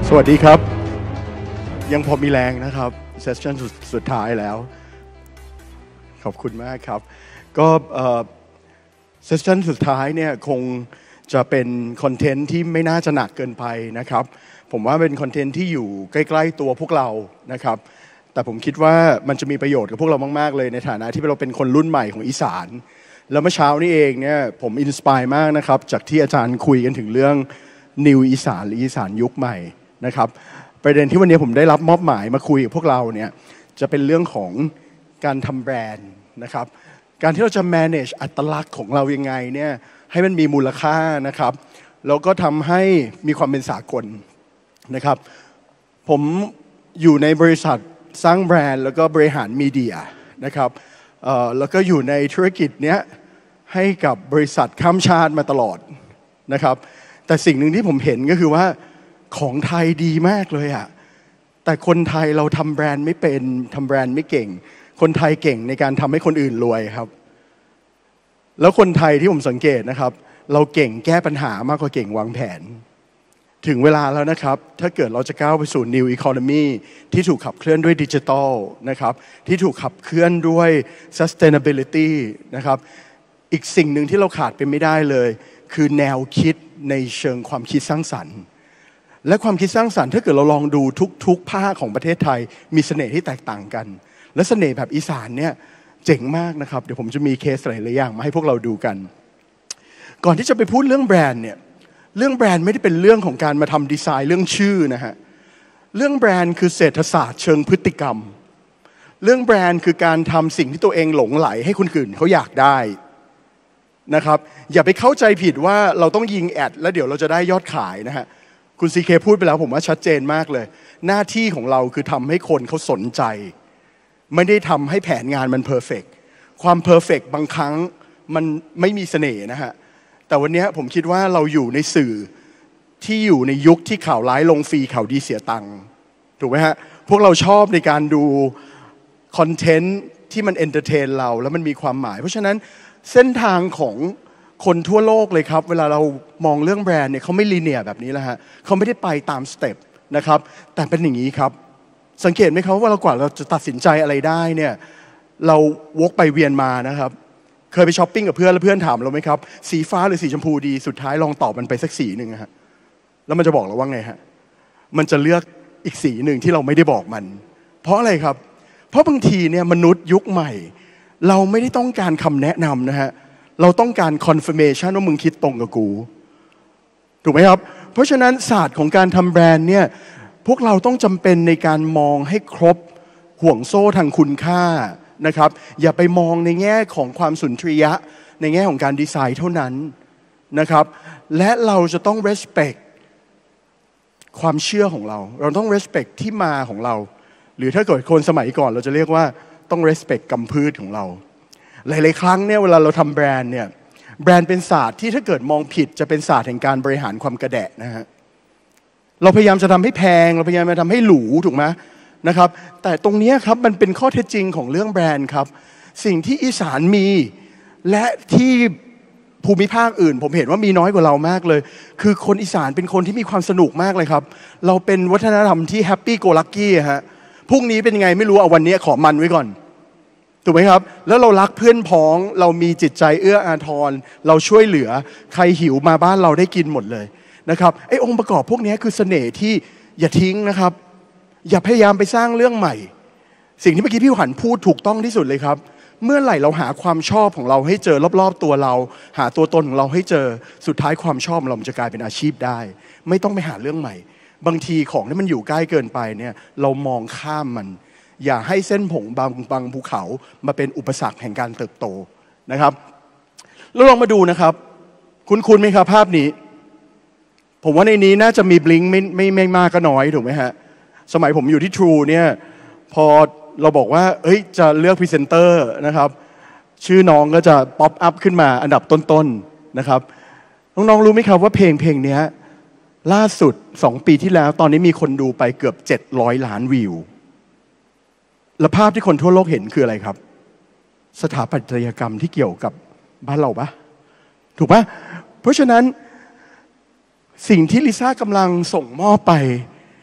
สวัสดีครับยังพอมีแรงนะครับเซสชั่นสุดท้ายแล้วขอบคุณมากครับก็เซสชั่นสุดท้ายเนี่ยคงจะเป็นคอนเทนต์ที่ไม่น่าจะหนักเกินไปนะครับผมว่าเป็นคอนเทนต์ที่อยู่ใกล้ๆตัวพวกเรานะครับแต่ผมคิดว่ามันจะมีประโยชน์กับพวกเรามากๆเลยในฐานะที่เราเป็นคนรุ่นใหม่ของอีสานแล้วเมื่อเช้านี้เองเนี่ยผมอินสปายมากนะครับจากที่อาจารย์คุยกันถึงเรื่อง New อีสานหรืออีสานยุคใหม่นะครับประเด็นที่วันนี้ผมได้รับมอบหมายมาคุยกับพวกเราเนี่ยจะเป็นเรื่องของการทำแบรนด์นะครับการที่เราจะ manage อัตลักษณ์ของเรายังไงเนี่ยให้มันมีมูลค่านะครับแล้วก็ทำให้มีความเป็นสากลนะครับผมอยู่ในบริษัทสร้างแบรนด์แล้วก็บริหารมีเดียนะครับแล้วก็อยู่ในธุรกิจเนี้ยให้กับบริษัทข้ามชาติมาตลอดนะครับแต่สิ่งหนึ่งที่ผมเห็นก็คือว่าของไทยดีมากเลยอะแต่คนไทยเราทำแบรนด์ไม่เป็นทำแบรนด์ไม่เก่งคนไทยเก่งในการทำให้คนอื่นรวยครับแล้วคนไทยที่ผมสังเกตนะครับเราเก่งแก้ปัญหามากกว่าเก่งวางแผนถึงเวลาแล้วนะครับถ้าเกิดเราจะก้าวไปสู่ New Economy ที่ถูกขับเคลื่อนด้วยดิจิทัลนะครับที่ถูกขับเคลื่อนด้วย Sustainability นะครับอีกสิ่งหนึ่งที่เราขาดไปไม่ได้เลยคือแนวคิดในเชิงความคิดสร้างสรรค์และความคิดสร้างสรรค์ถ้าเกิดเราลองดูทุกภาคของประเทศไทยมีเสน่ห์ที่แตกต่างกันและเสน่ห์แบบอีสานเนี่ยเจ๋งมากนะครับเดี๋ยวผมจะมีเคสหลายๆอย่างมาให้พวกเราดูกันก่อนที่จะไปพูดเรื่องแบรนด์เนี่ยเรื่องแบรนด์ไม่ได้เป็นเรื่องของการมาทำดีไซน์เรื่องชื่อนะฮะเรื่องแบรนด์คือเศรษฐศาสตร์เชิงพฤติกรรมเรื่องแบรนด์คือการทำสิ่งที่ตัวเองหลงไหลให้คนอื่นเขาอยากได้นะครับอย่าไปเข้าใจผิดว่าเราต้องยิงแอดแล้วเดี๋ยวเราจะได้ยอดขายนะฮะคุณซีเคพูดไปแล้วผมว่าชัดเจนมากเลยหน้าที่ของเราคือทำให้คนเขาสนใจไม่ได้ทำให้แผนงานมันเพอร์เฟกต์ความเพอร์เฟกต์บางครั้งมันไม่มีเสน่ห์นะฮะแต่วันนี้ผมคิดว่าเราอยู่ในสื่อที่อยู่ในยุคที่ข่าวร้ายลงฟรีข่าวดีเสียตังค์ถูกไหมฮะพวกเราชอบในการดูคอนเทนต์ที่มันเอนเตอร์เทนเราแล้วมันมีความหมายเพราะฉะนั้นเส้นทางของคนทั่วโลกเลยครับเวลาเรามองเรื่องแบรนด์เนี่ยเขาไม่ลีเนียร์แบบนี้แล้วฮะเขาไม่ได้ไปตามสเต็ปนะครับแต่เป็นอย่างนี้ครับสังเกตไหมครับว่าเรากว่าเราจะตัดสินใจอะไรได้เนี่ยเราวกไปเวียนมานะครับเคยไปช้อปปิ้งกับเพื่อนแล้วเพื่อนถามเราไหมครับสีฟ้าหรือสีชมพูดีสุดท้ายลองตอบมันไปสักสีหนึ่งฮะแล้วมันจะบอกเราว่าไงฮะมันจะเลือกอีกสีหนึ่งที่เราไม่ได้บอกมันเพราะอะไรครับเพราะบางทีเนี่ยมนุษย์ยุคใหม่เราไม่ได้ต้องการคำแนะนำนะฮะเราต้องการ confirmation ว่ามึงคิดตรงกับกูถูกไหมครับเพราะฉะนั้นศาสตร์ของการทำแบรนด์เนี่ยพวกเราต้องจำเป็นในการมองให้ครบห่วงโซ่ทางคุณค่านะครับอย่าไปมองในแง่ของความสุนทรียะในแง่ของการดีไซน์เท่านั้นนะครับและเราจะต้อง respect ความเชื่อของเราต้อง respect ที่มาของเราหรือถ้าเกิดคนสมัยก่อนเราจะเรียกว่าต้อง respect กำพืชของเราหลายๆครั้งเนี่ยเวลาเราทำแบรนด์เนี่ยแบรนด์เป็นศาสตร์ที่ถ้าเกิดมองผิดจะเป็นศาสตร์แห่งการบริหารความกระแดะนะฮะเราพยายามจะทำให้แพงเราพยายามจะทำให้หรูถูกไหมนะครับแต่ตรงนี้ครับมันเป็นข้อเท็จจริงของเรื่องแบรนด์ครับสิ่งที่อีสานมีและที่ภูมิภาคอื่นผมเห็นว่ามีน้อยกว่าเรามากเลยคือคนอีสานเป็นคนที่มีความสนุกมากเลยครับเราเป็นวัฒนธรรมที่แฮปปี้โกลักกี้ฮะพรุ่งนี้เป็นยังไงไม่รู้เอาวันนี้ขอมันไว้ก่อนถูกไหมครับแล้วเรารักเพื่อนพ้องเรามีจิตใจเอื้ออาทรเราช่วยเหลือใครหิวมาบ้านเราได้กินหมดเลยนะครับไอ้องค์ประกอบพวกนี้คือเสน่ห์ที่อย่าทิ้งนะครับอย่าพยายามไปสร้างเรื่องใหม่สิ่งที่เมื่อกี้พี่หันพูดถูกต้องที่สุดเลยครับเมื่อไหร่เราหาความชอบของเราให้เจอรอบๆตัวเราหาตัวตนของเราให้เจอสุดท้ายความชอบเราจะกลายเป็นอาชีพได้ไม่ต้องไปหาเรื่องใหม่บางทีของที่มันอยู่ใกล้เกินไปเนี่ยเรามองข้ามมันอย่าให้เส้นผงบางภูเขามาเป็นอุปสรรคแห่งการเติบโตนะครับแล้วลองมาดูนะครับคุ้นไหมครับภาพนี้ผมว่าในนี้น่าจะมีบลิงก์ไม่มากก็น้อยถูกไหมฮะสมัยผมอยู่ที่ True เนี่ยพอเราบอกว่าเฮ้ยจะเลือกพรีเซนเตอร์นะครับชื่อน้องก็จะป๊อปอัพขึ้นมาอันดับต้นๆนะครับน้องๆรู้ไหมครับว่าเพลงนี้ล่าสุด2 ปีที่แล้วตอนนี้มีคนดูไปเกือบ700 ล้านวิวและภาพที่คนทั่วโลกเห็นคืออะไรครับสถาปัตยกรรมที่เกี่ยวกับบ้านเราปะถูกปะเพราะฉะนั้นสิ่งที่ลิซ่ากำลังส่งมอบไป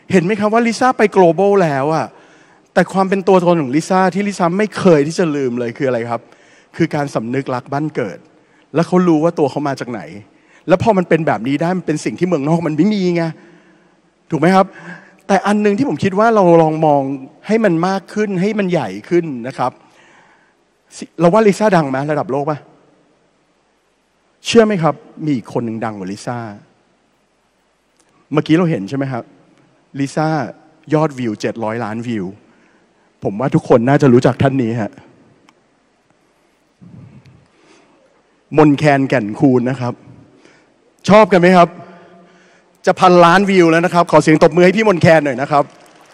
เห็นไหมครับว่าลิซ่าไป global แล้วอะแต่ความเป็นตัวตนของลิซ่าที่ลิซ่าไม่เคยที่จะลืมเลยคืออะไรครับคือการสำนึกรักบ้านเกิดแล้วเขารู้ว่าตัวเขามาจากไหนแล้วพอมันเป็นแบบนี้ได้มันเป็นสิ่งที่เมืองนอกมันไม่มีไงถูกไหมครับแต่อันนึงที่ผมคิดว่าเราลองมองให้มันมากขึ้นให้มันใหญ่ขึ้นนะครับเราว่าลิซ่าดังไหมระดับโลกป่ะเชื่อไหมครับมีอีกคนหนึ่งดังกว่าลิซ่าเมื่อกี้เราเห็นใช่ไหมครับลิซ่ายอดวิว700 ล้านวิวผมว่าทุกคนน่าจะรู้จักท่านนี้ฮะมนแคนแก่นคูณนะครับชอบกันไหมครับจะ1,000 ล้านวิวแล้วนะครับขอเสียงตบมือให้พี่มนแคนหน่อยนะครับ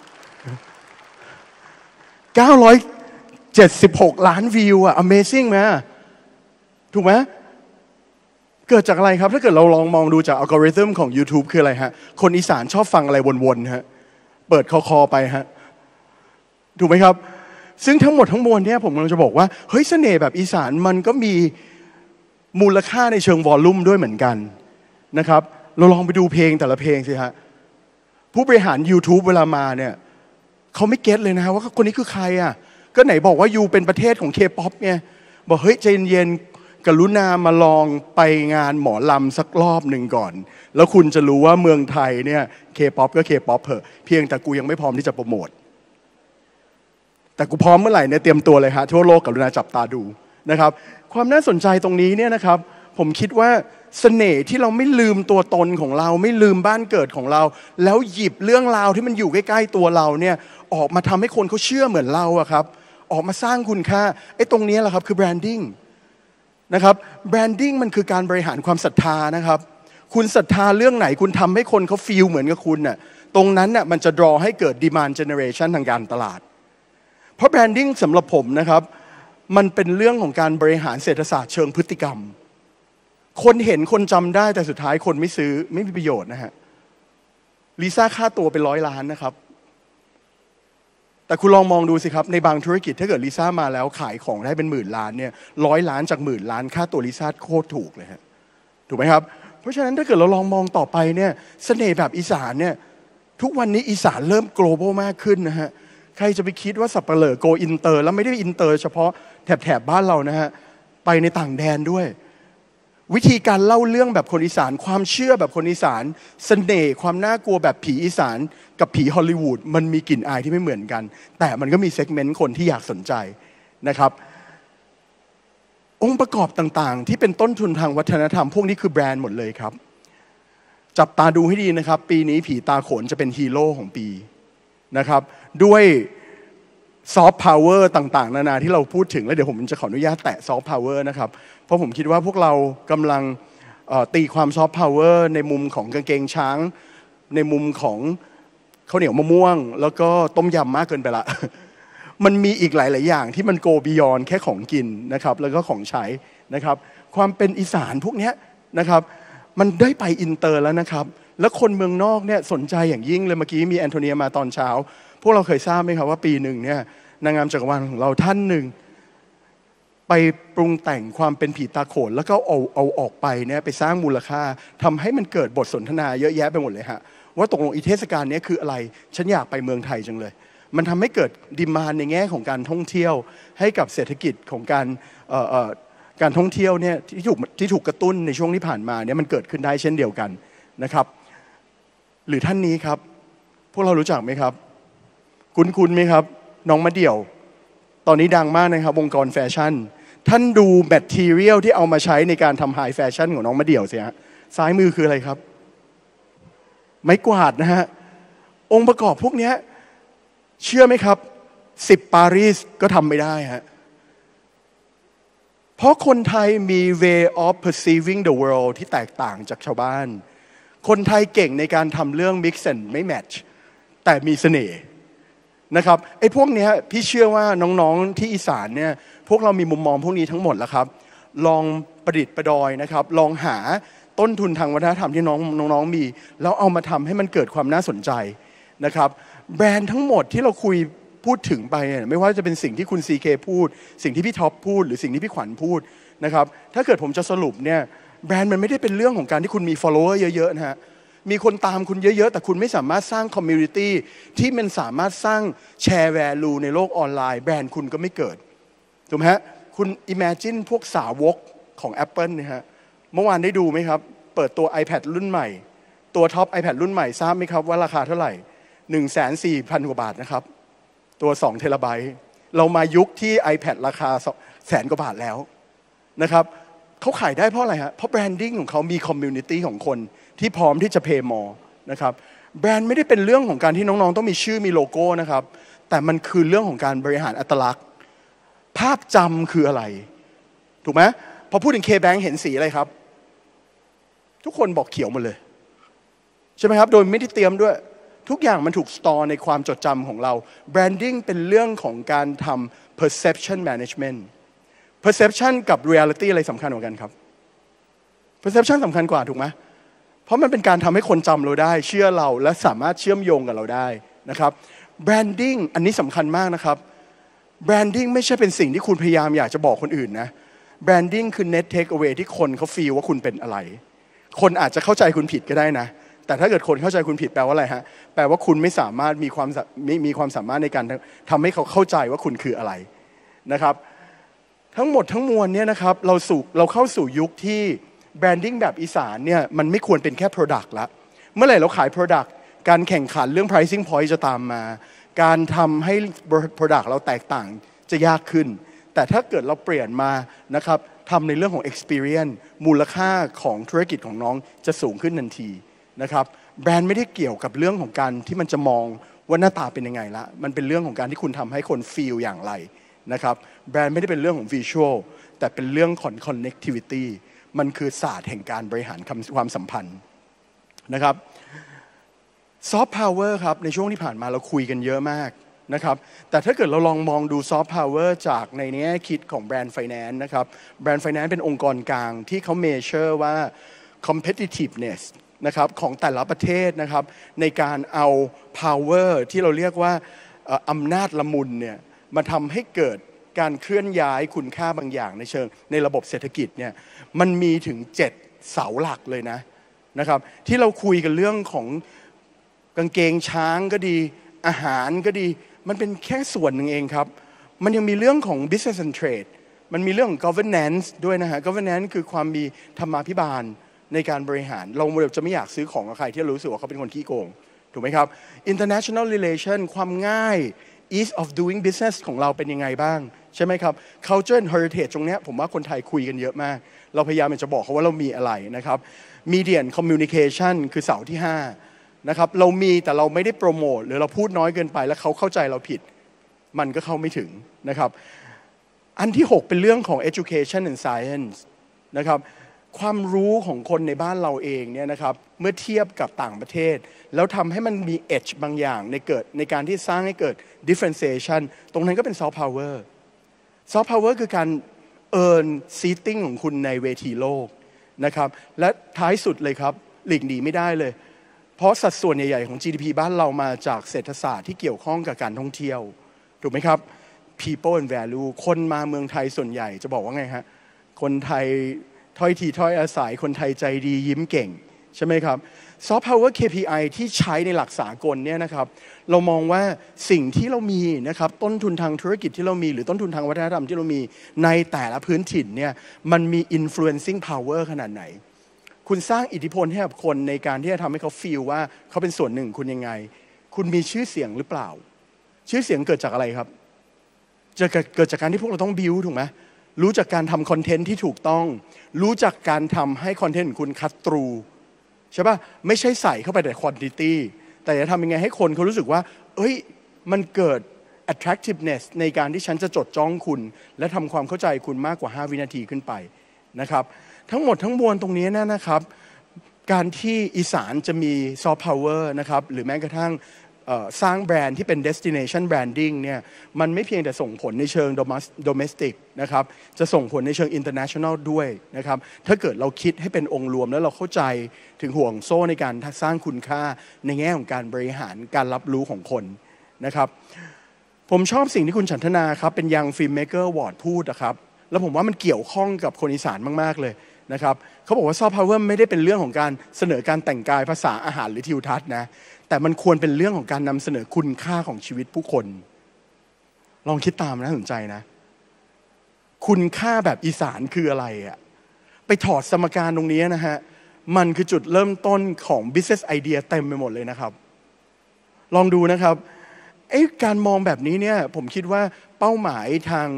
976 ล้านวิวอะ Amazing ไหมถูกไหมเกิดจากอะไรครับถ้าเกิดเราลองมองดูจากอัลกอริทึมของ YouTube คืออะไรฮะคนอีสานชอบฟังอะไรวนๆฮะเปิดคอไปฮะถูกไหมครับซึ่งทั้งหมดทั้งมวลเนี่ยผมกำลังจะบอกว่าเฮ้ยเสน่ห์แบบอีสานมันก็มีมูลค่าในเชิงวอลลุ่มด้วยเหมือนกันนะครับเราลองไปดูเพลงแต่ละเพลงสิฮะผู้บริหาร YouTube เวลามาเนี่ยเขาไม่เก็ตเลยนะฮะว่าคนนี้คือใครอ่ะก็ไหนบอกว่ายูเป็นประเทศของ K-POP ไงบอกเฮ้ยใจเย็นๆกรุณามาลองไปงานหมอลำสักรอบหนึ่งก่อนแล้วคุณจะรู้ว่าเมืองไทยเนี่ย K-POP ก็ K-POP เหอะเพียงแต่กูยังไม่พร้อมที่จะโปรโมทแต่กูพร้อมเมื่อไหร่เนี่ยเตรียมตัวเลยฮะทั่วโลกกรุณาจับตาดูนะครับความน่าสนใจตรงนี้เนี่ยนะครับผมคิดว่าเสน่ห์ที่เราไม่ลืมตัวตนของเราไม่ลืมบ้านเกิดของเราแล้วหยิบเรื่องราวที่มันอยู่ใกล้ๆตัวเราเนี่ยออกมาทำให้คนเขาเชื่อเหมือนเราอะครับออกมาสร้างคุณค่าไอ้ตรงนี้แหละครับคือแบรนดิ้งนะครับแบรนดิ้งมันคือการบริหารความศรัทธานะครับคุณศรัทธาเรื่องไหนคุณทำให้คนเขาฟีลเหมือนกับคุณน่ะตรงนั้นน่ะมันจะ draw ให้เกิด demand generation ทางการตลาดเพราะแบรนดิ้งสำหรับผมนะครับมันเป็นเรื่องของการบริหารเศรษฐศาสตร์เชิงพฤติกรรมคนเห็นคนจำได้แต่สุดท้ายคนไม่ซื้อไม่มีประโยชน์นะฮะลิซ่าค่าตัวเป็น100 ล้านนะครับแต่คุณลองมองดูสิครับในบางธุรกิจถ้าเกิดลิซ่ามาแล้วขายของได้เป็น10,000 ล้านเนี่ย100 ล้านจาก10,000 ล้านค่าตัวลิซ่าโคตรถูกเลยฮะถูกไหมครับเพราะฉะนั้นถ้าเกิดเราลองมองต่อไปเนี่ยเสน่ห์แบบอีสานเนี่ยทุกวันนี้อีสานเริ่ม global มากขึ้นนะฮะใครจะไปคิดว่าสับปะเหร่อโกอินเตอร์แล้วไม่ได้อินเตอร์เฉพาะแถบบ้านเรานะฮะไปในต่างแดนด้วยวิธีการเล่าเรื่องแบบคนอีสานความเชื่อแบบคนอีสานเสน่ห์ความน่ากลัวแบบผีอีสานกับผีฮอลลีวูดมันมีกลิ่นอายที่ไม่เหมือนกันแต่มันก็มีเซกเมนต์คนที่อยากสนใจนะครับองค์ประกอบต่างๆที่เป็นต้นทุนทางวัฒนธรรมพวกนี้คือแบรนด์หมดเลยครับจับตาดูให้ดีนะครับปีนี้ผีตาโขนจะเป็นฮีโร่ของปีนะครับด้วยซอฟต์พาวเวอร์ต่างๆนานาที่เราพูดถึงแล้วเดี๋ยวผมจะขออนุญาตแตะซอฟต์พาวเวอร์นะครับเพราะผมคิดว่าพวกเรากำลังตีความซอฟต์พาวเวอร์ในมุมของกางเกงช้างในมุมของข้าวเหนียวมะม่วงแล้วก็ต้มยำมากเกินไปละ มันมีอีกหลายๆอย่างที่มันโกบิยอนแค่ของกินนะครับแล้วก็ของใช้นะครับความเป็นอีสานพวกนี้นะครับมันได้ไปอินเตอร์แล้วนะครับแล้วคนเมืองนอกเนี่ยสนใจอย่างยิ่งเลยเมื่อกี้มีแอนโทเนียมาตอนเช้าพวกเราเคยทราบไหมครับว่าปีหนึ่งเนี่ยนางงามจักรวาลของเราท่านหนึ่งไปปรุงแต่งความเป็นผีตาโขนแล้วก็เอาออกไปเนี่ยไปสร้างมูลค่าทำให้มันเกิดบทสนทนาเยอะแยะไปหมดเลยฮะว่าตกลงอีเทศกาลนี้คืออะไรฉันอยากไปเมืองไทยจังเลยมันทำให้เกิดดีมานด์ในแง่ของการท่องเที่ยวให้กับเศรษฐกิจของการท่องเที่ยวเนี่ยที่ถูกกระตุ้นในช่วงที่ผ่านมาเนี่ยมันเกิดขึ้นได้เช่นเดียวกันนะครับหรือท่านนี้ครับพวกเรารู้จักไหมครับคุ้นไหมครับน้องมะเดี่ยวตอนนี้ดังมากนะครับวงการแฟชั่นท่านดูแมททีเรียลที่เอามาใช้ในการทำไฮแฟชั่นของน้องมะเดี่ยวสิฮะซ้ายมือคืออะไรครับไม้กวาดนะฮะองค์ประกอบพวกนี้เชื่อไหมครับ10 ปารีสก็ทำไม่ได้ฮะเพราะคนไทยมี way of perceiving the world ที่แตกต่างจากชาวบ้านคนไทยเก่งในการทำเรื่อง mix and ไม่ match แต่มีเสน่ห์นะครับไอ้พวกนี้พี่เชื่อว่าน้องๆที่อีสานเนี่ยพวกเรามีมุมมองพวกนี้ทั้งหมดแล้วครับลองประดิษฐ์ประดอยนะครับลองหาต้นทุนทางวัฒนธรรมที่น้องๆมีแล้วเอามาทำให้มันเกิดความน่าสนใจนะครับแบรนด์ทั้งหมดที่เราพูดถึงไปไม่ว่าจะเป็นสิ่งที่คุณ CK พูดสิ่งที่พี่ท็อปพูดหรือสิ่งที่พี่ขวัญพูดนะครับถ้าเกิดผมจะสรุปเนี่ยแบรนด์มันไม่ได้เป็นเรื่องของการที่คุณมี follower เยอะๆนะฮะมีคนตามคุณเยอะๆแต่คุณไม่สามารถสร้างคอมมูนิตี้ที่มันสามารถสร้างแชร์แวลูในโลกออนไลน์แบรนด์คุณก็ไม่เกิดถูกไหมฮะคุณ imagine พวกสาวกของ Apple เนี่ยฮะเมื่อวานได้ดูไหมครับเปิดตัว iPad รุ่นใหม่ตัวท็อป iPad รุ่นใหม่ทราบไหมครับว่าราคาเท่าไหร่140,000 กว่าบาทนะครับตัว2เทราไบต์เรามายุคที่ iPad ราคาแสนกว่าบาทแล้วนะครับเขาขายได้เพราะอะไรฮะเพราะแบรนดิ้งของเขามีคอมมูนิตี้ของคนที่พร้อมที่จะ pay more นะครับแบรนด์ไม่ได้เป็นเรื่องของการที่น้องๆต้องมีชื่อมีโลโก้นะครับแต่มันคือเรื่องของการบริหารอัตลักษณ์ภาพจำคืออะไรถูกไหมพอพูดถึง K-Bank เห็นสีอะไรครับทุกคนบอกเขียวหมดเลยใช่ไหมครับโดยไม่ได้เตรียมด้วยทุกอย่างมันถูกสตอร์ในความจดจำของเราแบรนดิ้งเป็นเรื่องของการทำ perception management perception กับ reality อะไรสำคัญกว่ากันครับ perception สำคัญกว่าถูกไหมเพราะมันเป็นการทำให้คนจำเราได้เชื่อเราและสามารถเชื่อมโยงกับเราได้นะครับ branding อันนี้สำคัญมากนะครับ branding ไม่ใช่เป็นสิ่งที่คุณพยายามอยากจะบอกคนอื่นนะ branding คือ net take away ที่คนเขา feel ว่าคุณเป็นอะไรคนอาจจะเข้าใจคุณผิดก็ได้นะแต่ถ้าเกิดคนเข้าใจคุณผิดแปลว่าอะไรฮะแปลว่าคุณไม่สามารถมีความสามารถในการทำให้เขาเข้าใจว่าคุณคืออะไรนะครับทั้งหมดทั้งมวลเนี่ยนะครับเราเข้าสู่ยุคที่แบรนดิ้งแบบอีสานเนี่ยมันไม่ควรเป็นแค่ Product ละเมื่อไหร่เราขาย Product การแข่งขันเรื่อง pricing point จะตามมาการทำให้ Product เราแตกต่างจะยากขึ้นแต่ถ้าเกิดเราเปลี่ยนมานะครับทำในเรื่องของ experience มูลค่าของธุรกิจของน้องจะสูงขึ้นทันทีนะครับแบรนด์ไม่ได้เกี่ยวกับเรื่องของการที่มันจะมองว่าหน้าตาเป็นยังไงละมันเป็นเรื่องของการที่คุณทำให้คน feel อย่างไรนะครับแบรนด์ไม่ได้เป็นเรื่องของ visual แต่เป็นเรื่องของ connectivity มันคือศาสตร์แห่งการบริหารความสัมพันธ์นะครับซอฟต์พาวเวอร์ครับในช่วงที่ผ่านมาเราคุยกันเยอะมากนะครับแต่ถ้าเกิดเราลองมองดูซอฟต์พาวเวอร์จากในแง่คิดของแบรนด์ไฟแนนซ์นะครับแบรนด์ไฟแนนซ์เป็นองค์กรกลางที่เขาเมเจอร์ว่า competitiveness นะครับของแต่ละประเทศนะครับในการเอา power ที่เราเรียกว่าอำนาจละมุนเนี่ยมาทำให้เกิดการเคลื่อนย้ายคุณค่าบางอย่างในเชิงในระบบเศรษฐกิจเนี่ยมันมีถึง7เสาหลักเลยนะครับที่เราคุยกันเรื่องของกางเกงช้างก็ดีอาหารก็ดีมันเป็นแค่ส่วนหนึ่งเองครับมันยังมีเรื่องของ business and trade มันมีเรื่องของ governance ด้วยนะฮะ governance คือความมีธรรมาภิบาลในการบริหารเราจะไม่อยากซื้อของกับใครที่เรารู้สึกว่าเขาเป็นคนขี้โกงถูกไหมครับ international relation ความง่าย ease of doing business ของเราเป็นยังไงบ้างใช่ไหมครับ culture and heritage ตรงนี้ผมว่าคนไทยคุยกันเยอะมากเราพยายามจะบอกเขาว่าเรามีอะไรนะครับ media and communication คือเสาที่5นะครับเรามีแต่เราไม่ได้โปรโมทหรือเราพูดน้อยเกินไปแล้วเขาเข้าใจเราผิดมันก็เข้าไม่ถึงนะครับอันที่6เป็นเรื่องของ education and science นะครับความรู้ของคนในบ้านเราเองเนี่ยนะครับเมื่อเทียบกับต่างประเทศแล้วทำให้มันมี edge บางอย่างในการที่สร้างให้เกิด differentiation ตรงนั้นก็เป็น soft power soft power คือการ earn seating ของคุณในเวทีโลกนะครับและท้ายสุดเลยครับหลีกหนีไม่ได้เลยเพราะสัดส่วนใหญ่ๆของ GDP บ้านเรามาจากเศรษฐศาสตร์ที่เกี่ยวข้องกับการท่องเที่ยวถูกไหมครับ people and value คนมาเมืองไทยส่วนใหญ่จะบอกว่าไงฮะคนไทยถ้อยทีถ้อยอาศัยคนไทยใจดียิ้มเก่งใช่ไหมครับ soft power KPI ที่ใช้ในหลักสากลเนี่ยนะครับเรามองว่าสิ่งที่เรามีนะครับต้นทุนทางธุรกิจที่เรามีหรือต้นทุนทางวัฒนธรรมที่เรามีในแต่ละพื้นถิ่นเนี่ยมันมี influencing power ขนาดไหนคุณสร้างอิทธิพลให้กับคนในการที่จะทำให้เขา feel ว่าเขาเป็นส่วนหนึ่งคุณยังไงคุณมีชื่อเสียงหรือเปล่าชื่อเสียงเกิดจากอะไรครับจะเกิดจากการที่พวกเราต้อง build ถูกไหมรู้จากการทำคอนเทนต์ที่ถูกต้องรู้จักการทำให้คอนเทนต์ของคุณคัดตรูใช่ป่ะไม่ใช่ใส่เข้าไปแต่ควอนติตี้แต่จะทำยังไงให้คนเขารู้สึกว่าเอ้ยมันเกิด attractiveness ในการที่ฉันจะจดจ้องคุณและทำความเข้าใจคุณมากกว่า5 วินาทีขึ้นไปนะครับทั้งหมดทั้งมวลตรงนี้นะครับการที่อีสานจะมี soft power นะครับหรือแม้กระทั่งสร้างแบรนด์ที่เป็น destination branding เนี่ยมันไม่เพียงแต่ส่งผลในเชิง domestic นะครับจะส่งผลในเชิง international ด้วยนะครับถ้าเกิดเราคิดให้เป็นองค์รวมแล้วเราเข้าใจถึงห่วงโซ่ในการสร้างคุณค่าในแง่ของการบริหารการรับรู้ของคนนะครับผมชอบสิ่งที่คุณฉันทนาครับเป็น Young Filmmaker Award พูดนะครับแล้วผมว่ามันเกี่ยวข้องกับคนอีสานมากๆเลยนะครับเขาบอกว่าซอฟต์พาวเวอร์ไม่ได้เป็นเรื่องของการเสนอการแต่งกายภาษาอาหารหรือทิวทัศน์นะแต่มันควรเป็นเรื่องของการนำเสนอคุณค่าของชีวิตผู้คนลองคิดตามนะสนใจนะคุณค่าแบบอีสานคืออะไรอะไปถอดสมการตรงนี้นะฮะมันคือจุดเริ่มต้นของ business idea เต็มไปหมดเลยนะครับลองดูนะครับการมองแบบนี้เนี่ยผมคิดว่าเป้าหมายทาง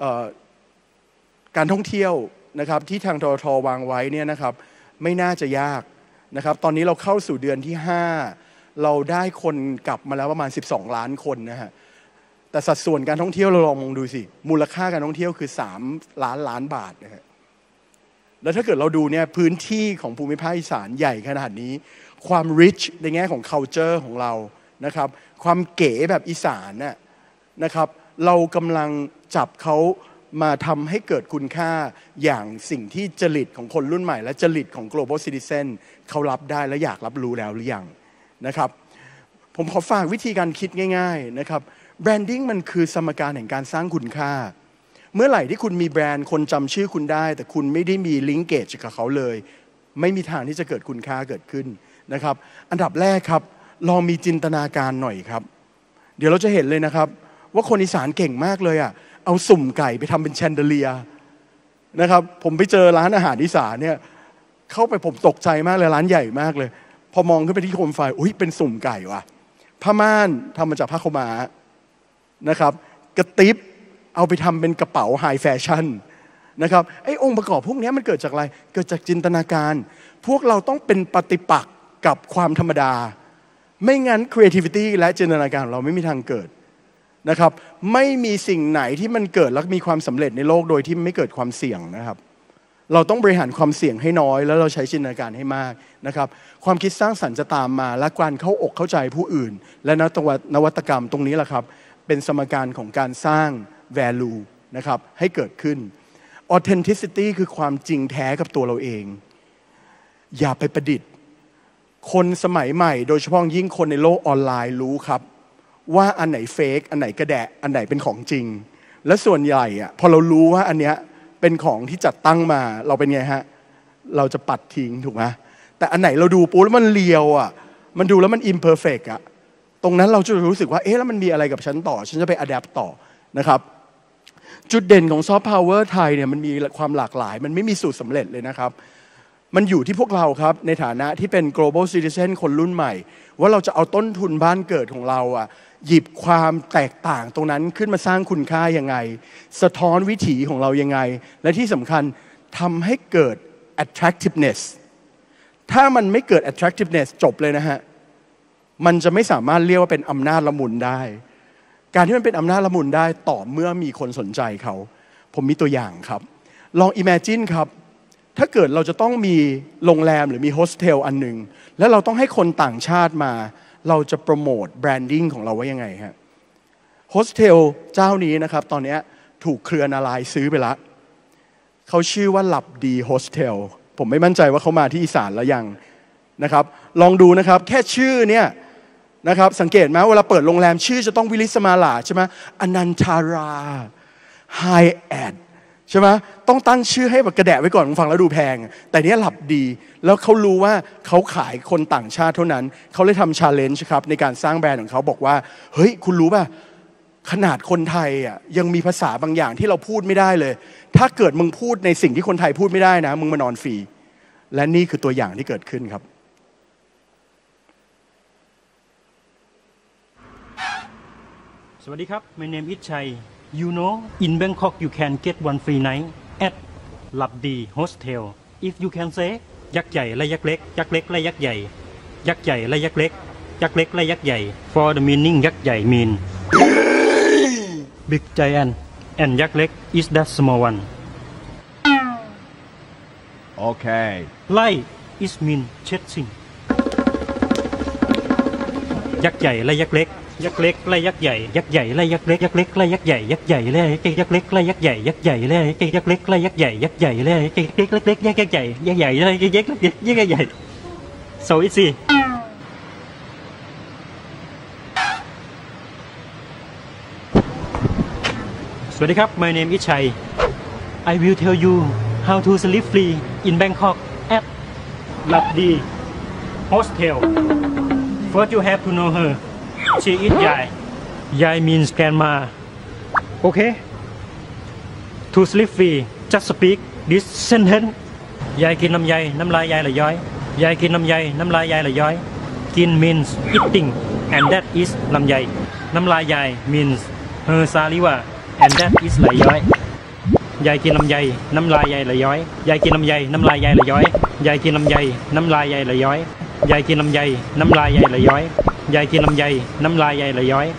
การท่องเที่ยวนะครับที่ทางททวางไว้เนี่ยนะครับไม่น่าจะยากนะครับตอนนี้เราเข้าสู่เดือนที่5เราได้คนกลับมาแล้วประมาณ12ล้านคนนะฮะแต่สัดส่วนการท่องเที่ยวเราลองมองดูสิมูลค่าการท่องเที่ยวคือ3ล้านบาทนะฮะแล้วถ้าเกิดเราดูเนี่ยพื้นที่ของภูมิภาคอีสานใหญ่ขนาดนี้ความ rich ในแง่ของ culture ของเรานะครับความเก๋แบบอีสานนะครับเรากำลังจับเขามาทำให้เกิดคุณค่าอย่างสิ่งที่จริตของคนรุ่นใหม่และจริตของ global citizen เขารับได้และอยากรับรู้แล้วหรือยังนะครับผมขอฝากวิธีการคิดง่ายๆนะครับ branding มันคือสมการแห่งการสร้างคุณค่าเมื่อไหร่ที่คุณมีแบรนด์คนจำชื่อคุณได้แต่คุณไม่ได้มี linkage กับเขาเลยไม่มีทางที่จะเกิดคุณค่าเกิดขึ้นนะครับอันดับแรกครับลองมีจินตนาการหน่อยครับเดี๋ยวเราจะเห็นเลยนะครับว่าคนอีสานเก่งมากเลยอ่ะเอาสุ่มไก่ไปทำเป็นแชนเดเลียนะครับผมไปเจอร้านอาหารอีสานเนี่ยเข้าไปผมตกใจมากเลยร้านใหญ่มากเลยพอมองขึ้นไปที่โคมไฟอุ้ยเป็นสุ่มไก่ว่ะผ้าม่านทำมาจากผ้าขาวม้านะครับกระติบเอาไปทำเป็นกระเป๋าไฮแฟชั่นนะครับองค์ประกอบพวกนี้มันเกิดจากอะไรเกิดจากจินตนาการพวกเราต้องเป็นปฏิปักษ์กับความธรรมดาไม่งั้น creativity และจินตนาการเราไม่มีทางเกิดนะครับไม่มีสิ่งไหนที่มันเกิดแล้วมีความสำเร็จในโลกโดยที่ไม่เกิดความเสี่ยงนะครับเราต้องบริหารความเสี่ยงให้น้อยแล้วเราใช้จินตนาการให้มากนะครับความคิดสร้างสรรค์จะตามมาและการเข้าอกเข้าใจผู้อื่นและนวัตกรรมตรงนี้แหละครับเป็นสมการของการสร้าง value นะครับให้เกิดขึ้น authenticity คือความจริงแท้กับตัวเราเองอย่าไปประดิษฐ์คนสมัยใหม่โดยเฉพาะยิ่งคนในโลกออนไลน์รู้ครับว่าอันไหนเฟกอันไหนกระแดะอันไหนเป็นของจริงและส่วนใหญ่อะพอเรารู้ว่าอันเนี้ยเป็นของที่จัดตั้งมาเราเป็นไงฮะเราจะปัดทิ้งถูกไหมแต่อันไหนเราดูปุ๊บแล้วมันเลียวอะมันดูแล้วมัน imperfect อะตรงนั้นเราจะรู้สึกว่าแล้วมันมีอะไรกับฉันต่อฉันจะไป adapt ต่อนะครับจุดเด่นของซอฟต์พาวเวอร์ไทยเนี่ยมันมีความหลากหลายมันไม่มีสูตรสำเร็จเลยนะครับมันอยู่ที่พวกเราครับในฐานะที่เป็น global citizen คนรุ่นใหม่ว่าเราจะเอาต้นทุนบ้านเกิดของเราหยิบความแตกต่างตรงนั้นขึ้นมาสร้างคุณค่ายังไงสะท้อนวิถีของเรายังไงและที่สำคัญทำให้เกิด attractiveness ถ้ามันไม่เกิด attractiveness จบเลยนะฮะมันจะไม่สามารถเรียกว่าเป็นอำนาจละมุนได้การที่มันเป็นอำนาจละมุนได้ต่อเมื่อมีคนสนใจเขาผมมีตัวอย่างครับลอง imagine ครับถ้าเกิดเราจะต้องมีโรงแรมหรือมีโฮสเทลอันหนึ่งแล้วเราต้องให้คนต่างชาติมาเราจะโปรโมทแบรนดิ้งของเราไว้ยังไงฮะโฮสเทลเจ้านี้นะครับตอนนี้ถูกเครือนาลายซื้อไปแล้วเขาชื่อว่าหลับดีโฮสเทลผมไม่มั่นใจว่าเขามาที่อีสานแล้วยังนะครับลองดูนะครับแค่ชื่อเนี่ยนะครับสังเกตไหมเวลาเปิดโรงแรมชื่อจะต้องวิลิสมาลาใช่ไหมอนันทาราไฮแอดใช่ไหมต้องตั้งชื่อให้แบบกระแดะไว้ก่อนฟังแล้วดูแพงแต่เนี้ยหลับดีแล้วเขารู้ว่าเขาขายคนต่างชาติเท่านั้นเขาเลยทำชาเลนจ์ครับในการสร้างแบรนด์ของเขาบอกว่าเฮ้ยคุณรู้ป่ะขนาดคนไทยยังมีภาษาบางอย่างที่เราพูดไม่ได้เลยถ้าเกิดมึงพูดในสิ่งที่คนไทยพูดไม่ได้นะมึงมานอนฟรีและนี่คือตัวอย่างที่เกิดขึ้นครับสวัสดีครับ My name is Chai You know in Bangkok you can get one free night at Labdi Hostel if you can say ยักษ์ใหญ่และยักษ์เล็กยักษ์เล็กและยักษ์ใหญ่ยักษ์ใหญ่และยักษ์เล็กยักษ์เล็กและยักษ์ใหญ่ for the meaning ยักษ์ใหญ่ mean big giant and ยักษ์เล็ก is that small one Okay light is mean chasing ยักษ์ใหญ่และยักษ์เล็กยักษ์เล็กไล่ยักษ์ใหญ่ยักษ์ใหญ่ไล่ยักษ์เล็กยักษ์เล็กไล่ยักษ์ใหญ่ยักษ์ใหญ่ไล่ยักษ์เล็กไล่ยักษ์ใหญ่ยักษ์ใหญ่ไล่ยักษ์เล็กไล่ยักษ์ใหญ่ยักษ์ใหญ่ไล่ยักษ์เล็กเล็กยักษ์ใหญ่ยักษ์ใหญ่ไล่ยักษ์เล็กยักษ์ใหญ่ so easy สวัสดีครับ My name is Chai I will tell you how to sleep free in Bangkok at Labdi Hostel. First you have to know her. She is Yai. Yai means grandma. Okay? To sleep free, just speak this sentence. ยายกินลำไยน้ำลายยายไหลย้อยยายกินลำไยน้ำลายยายไหลย้อยกิน means eating and that is ลำไยน้ำลายยาย means her saliva and that is ไหลย้อยยายกินลำไยน้ำลายยายไหลย้อยยายกินลำไยน้ำลายยายไหลย้อยยายกินลำไยน้ำลายยายไหลย้อยยายกินลำไยน้ำลายยายไหลย้อยยายกินลำไยน้ำลายยายไหลย้อย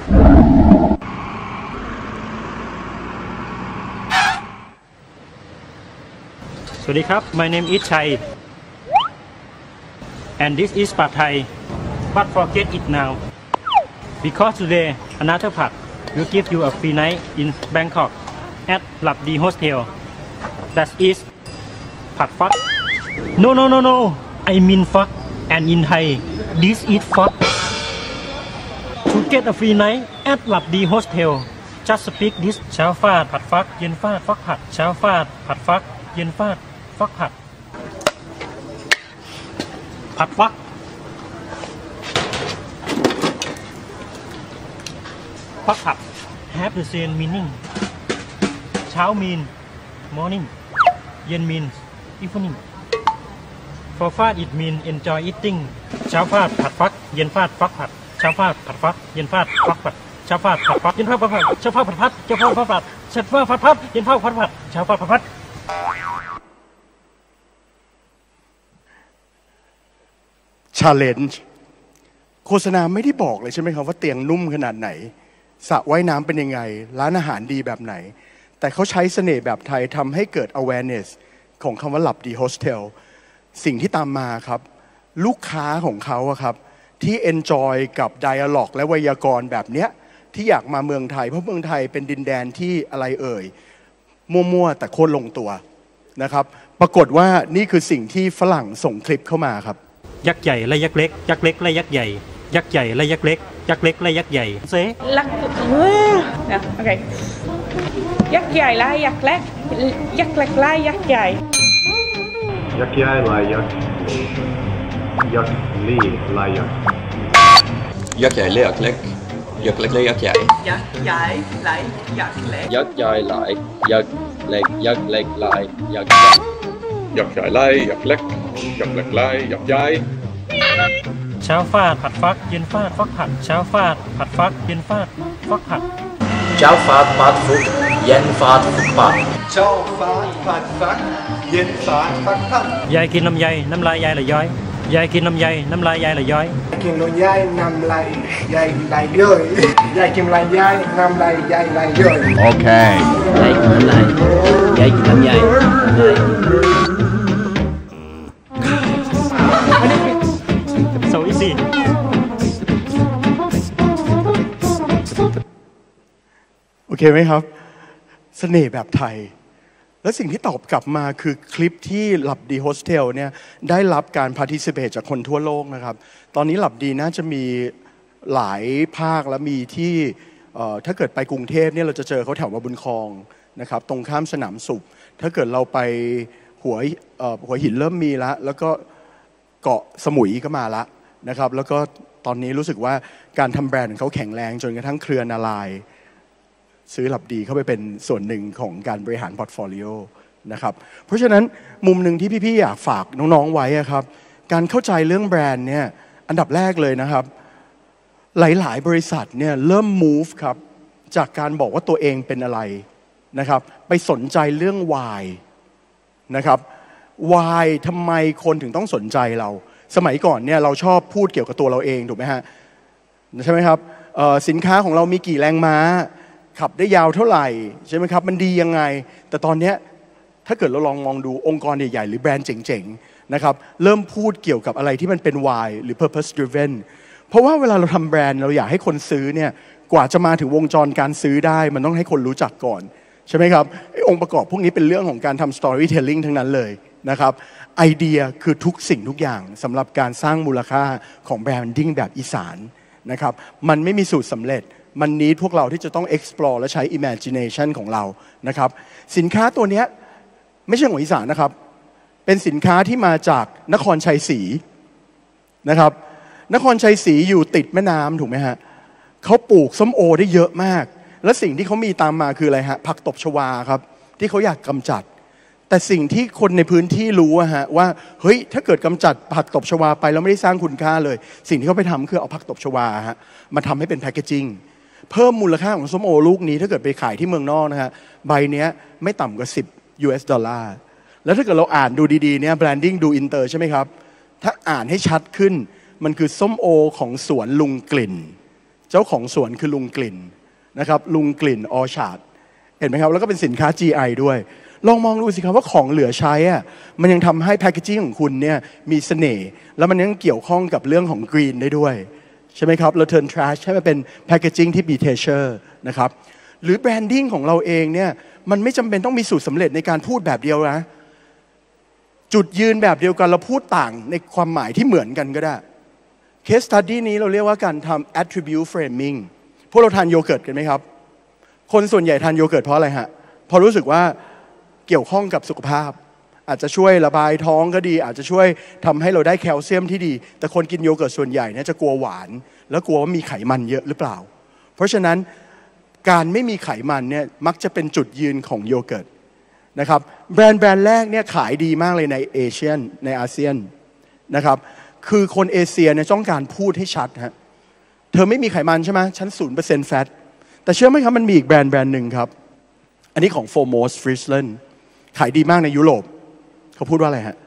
สวัสดีครับ My name is Chai and this is Pad Thai but forget it now because today another Pad will give you a free night in Bangkok at Labdi Hostel that is Pad Fuck no I mean fuck and in Thai this is fuck to get a free night at Labdi Hostel just speak this เช้าฟาดผัดฟักเย็นฟาดฟักผัดเช้าฟาดผัดฟักเย็นฟาดฟักผัดผัดฟักฟักผัด have the same meaning เช้า mean morning เย็น means evening for ฟาด it mean enjoy eating เช้าฟาดผัดฟักเย็นฟาดฟักผัดเช้าฟาดผัดฟักเย็นฟาดฟักผัดเช้าฟาดผัดฟักเย็นฟาดฟักผัดเช้าฟาดผัดพัดเช้าฟาดผัดผัดเช้าฟาดผัดพัดเย็นฟาดผัดผัดเช้าฟาดผัดพัด challenge โฆษณาไม่ได้บอกเลยใช่ไหมครับว่าเตียงนุ่มขนาดไหนสระว่ายน้ำเป็นยังไงร้านอาหารดีแบบไหนแต่เขาใช้เสน่ห์แบบไทยทำให้เกิด awareness ของคำว่าหลับดีโฮสเทลสิ่งที่ตามมาครับลูกค้าของเขาครับที่ enjoy กับ dialogue และไวยากรณ์แบบเนี้ยที่อยากมาเมืองไทยเพราะเมืองไทยเป็นดินแดนที่อะไรมั่วๆแต่โคตรลงตัวนะครับปรากฏว่านี่คือสิ่งที่ฝรั่งส่งคลิปเข้ามาครับยักษ์ใหญ่และยักษ์เล็กยักษ์เล็กและยักษ์ใหญ่ยักษ์ใหญ่และยักษ์เล็กยักษ์เล็กและยักษ์ใหญ่เซ่โอเคยักษ์ใหญ่และยักษ์เล็กยักษ์เล็กและยักษ์ใหญ่ยักษ์ใหญ่และยักษ์ยักษ์เล็กและยักษ์ยักษ์ใหญ่และยักษ์เล็กยักษ์เล็กและยักษ์ใหญ่ยักษ์ใหญ่และยักษ์เล็กยักษ์ใหญ่และยักษ์เล็กยักษ์เล็กและยักษ์ใหญ่ยักษ์ใหญ่และยักษ์เล็กยักษ์เล็กและยักษ์ใหญ่เช้าฟาดผัดฟักเย็นฟาดฟักผัดเช้าฟาดผัดฟักเย็นฟาดฟักผัดเช้าฟาดผัดฟักเย็นฟาดฟักผัดเช้าฟาดผัดฟักเย็นฟาดฟักผัดยายกินลำไยน้ำลายยายไหลย้อยยายกินลำไยน้ำลายยายไหลย้อยกินลำไยน้ำลายยายไหลย้อยยายกินลำไยน้ำลายยายไหลย้อยโอเคยายกินลำไยยายกินลำไย so easy โอเคไหมครับเสน่ห์แบบไทยและสิ่งที่ตอบกลับมาคือคลิปที่หลับดีโฮสเทลเนี่ยได้รับการ participate จากคนทั่วโลกนะครับตอนนี้หลับดีน่าจะมีหลายภาคและมีที่ถ้าเกิดไปกรุงเทพเนี่ยเราจะเจอเขาแถวมาบุญคลองนะครับตรงข้ามสนามสุขถ้าเกิดเราไปหัวหินเริ่มมีแล้วก็เกาะสมุยก็มาแล้วนะครับแล้วก็ตอนนี้รู้สึกว่าการทำแบรนด์ของเขาแข็งแรงจนกระทั่งเครือนาลายซื้อหลับดีเข้าไปเป็นส่วนหนึ่งของการบริหารพอร์ตโฟลิโอนะครับเพราะฉะนั้นมุมหนึ่งที่พี่ๆอยากฝากน้องๆไว้ครับการเข้าใจเรื่องแบรนด์เนี่ยอันดับแรกเลยนะครับหลายๆบริษัทเนี่ยเริ่ม move ครับจากการบอกว่าตัวเองเป็นอะไรนะครับไปสนใจเรื่อง why นะครับ why ทำไมคนถึงต้องสนใจเราสมัยก่อนเนี่ยเราชอบพูดเกี่ยวกับตัวเราเองถูกไหมฮะใช่ไหมครับสินค้าของเรามีกี่แรงม้าขับได้ยาวเท่าไหร่ใช่ไหมครับมันดียังไงแต่ตอนนี้ถ้าเกิดเราลองมองดูองค์กรใหญ่ๆหรือแบรนด์เจ๋งๆนะครับเริ่มพูดเกี่ยวกับอะไรที่มันเป็น why หรือ purpose driven เพราะว่าเวลาเราทำแบรนด์เราอยากให้คนซื้อเนี่ยกว่าจะมาถึงวงจรการซื้อได้มันต้องให้คนรู้จักก่อนใช่ไหมครับองค์ประกอบพวกนี้เป็นเรื่องของการทำ storytelling ทั้งนั้นเลยนะครับไอเดียคือทุกสิ่งทุกอย่างสำหรับการสร้างมูลค่าของแบรนดิ้งแบบอีสานนะครับมันไม่มีสูตรสำเร็จมัน need พวกเราที่จะต้อง explore และใช้ imagination ของเรานะครับสินค้าตัวนี้ไม่ใช่ของอีสานนะครับเป็นสินค้าที่มาจากนครชัยศรีนะครับนครชัยศรีอยู่ติดแม่น้ำถูกไหมฮะเขาปลูกส้มโอได้เยอะมากและสิ่งที่เขามีตามมาคืออะไรฮะผักตบชวาครับที่เขาอยากกำจัดแต่สิ่งที่คนในพื้นที่รู้อะฮะว่าเฮ้ยถ้าเกิดกำจัดผักตบชวาไปแล้วไม่ได้สร้างคุณค่าเลยสิ่งที่เขาไปทำคือเอาผักตบชวาฮะมาทำให้เป็นแพคเกจิ้งเพิ่มมูลค่าของส้มโอลูกนี้ถ้าเกิดไปขายที่เมืองนอกนะฮะใบเนี้ยไม่ต่ำกว่า10 US ดอลลาร์แล้วถ้าเกิดเราอ่านดูดีๆเนี่ยแบรนดิ้งดูอินเตอร์ใช่ไหมครับถ้าอ่านให้ชัดขึ้นมันคือส้มโอของสวนลุงกลิ่นเจ้าของสวนคือลุงกลิ่นนะครับลุงกลิ่นออชาร์ดเห็นไหมครับแล้วก็เป็นสินค้า GI ด้วยลองมองดูสิครับว่าของเหลือใช้อ่ะมันยังทำให้แพคเกจิ้งของคุณเนี่ยมีเสน่ห์แล้วมันยังเกี่ยวข้องกับเรื่องของกรีนได้ด้วยใช่ไหมครับเรา turn trash ให้มันเป็นแพคเกจิ้งที่มี texture นะครับหรือแบรนดิ้งของเราเองเนี่ยมันไม่จำเป็นต้องมีสูตรสำเร็จในการพูดแบบเดียวนะจุดยืนแบบเดียวกันเราพูดต่างในความหมายที่เหมือนกันก็ได้ case study นี้เราเรียกว่าการทำ attribute framing พวกเราทานโยเกิร์ตกันไหมครับคนส่วนใหญ่ทานโยเกิร์ตเพราะอะไรฮะพอรู้สึกว่าเกี่ยวข้องกับสุขภาพอาจจะช่วยระบายท้องก็ดีอาจจะช่วยทำให้เราได้แคลเซียมที่ดีแต่คนกินโยเกิร์ตส่วนใหญ่เนี่ยจะกลัวหวานแล้วกลัวว่ามีไขมันเยอะหรือเปล่าเพราะฉะนั้นการไม่มีไขมันเนี่ยมักจะเป็นจุดยืนของโยเกิร์ตนะครับแบรนด์แรกเนี่ยขายดีมากเลยในอาเซียนนะครับคือคนเอเชียเนี่ยต้องการพูดให้ชัดฮะเธอไม่มีไขมันใช่ไหมฉัน 0% แฟตแต่เชื่อไหมครับมันมีอีกแบรนด์หนึ่งครับอันนี้ของ Foremost Friesland ขายดีมากในยุโรปเขาพูดว่าอะไรฮะ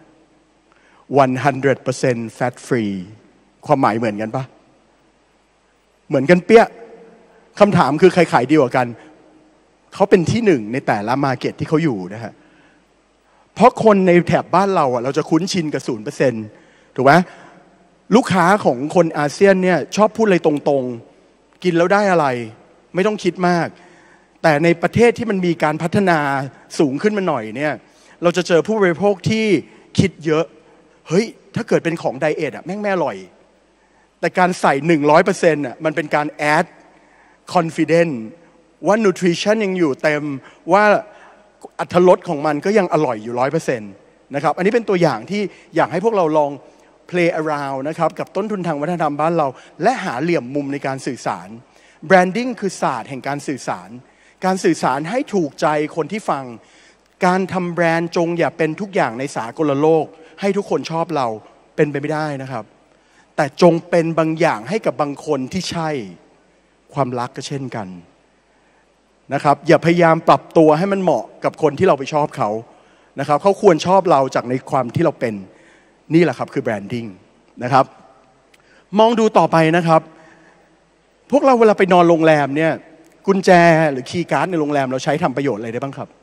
100% fat free ความหมายเหมือนกันปะเหมือนกันเปี้ยคำถามคือใครขายดีกว่ากันเขาเป็นที่หนึ่งในแต่ละมาร์เก็ตที่เขาอยู่นะฮะเพราะคนในแถบบ้านเราเราจะคุ้นชินกับ 0% ถูกไหมลูกค้าของคนอาเซียนเนี่ยชอบพูดอะไรตรงๆกินแล้วได้อะไรไม่ต้องคิดมากแต่ในประเทศที่มันมีการพัฒนาสูงขึ้นมาหน่อยเนี่ยเราจะเจอผู้บริโภคที่คิดเยอะเฮ้ยถ้าเกิดเป็นของไดเอทแม่งไม่อร่อยแต่การใส่ 100% มันเป็นการแอดคอนฟิเดนซ์ว่านูทริชั่นยังอยู่เต็มว่าอรรถรสของมันก็ยังอร่อยอยู่ 100% นะครับอันนี้เป็นตัวอย่างที่อยากให้พวกเราลอง play around นะครับกับต้นทุนทางวัฒนธรรมบ้านเราและหาเหลี่ยมมุมในการสื่อสารแบรนดิ้งคือศาสตร์แห่งการสื่อสารการสื่อสารให้ถูกใจคนที่ฟังการทำแบรนด์จงอย่าเป็นทุกอย่างในสากลโลกให้ทุกคนชอบเราเป็นไปไม่ได้นะครับแต่จงเป็นบางอย่างให้กับบางคนที่ใช่ความรักก็เช่นกันนะครับอย่าพยายามปรับตัวให้มันเหมาะกับคนที่เราไปชอบเขานะครับเขาควรชอบเราจากในความที่เราเป็นนี่แหละครับคือแบรนดิ้งนะครับมองดูต่อไปนะครับพวกเราเวลาไปนอนโรงแรมเนี่ยกุญแจหรือคีย์การ์ดในโรงแรมเราใช้ทำประโยชน์อะไรได้บ้างครับ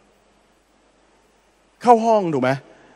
เข้าห้องถูกไหม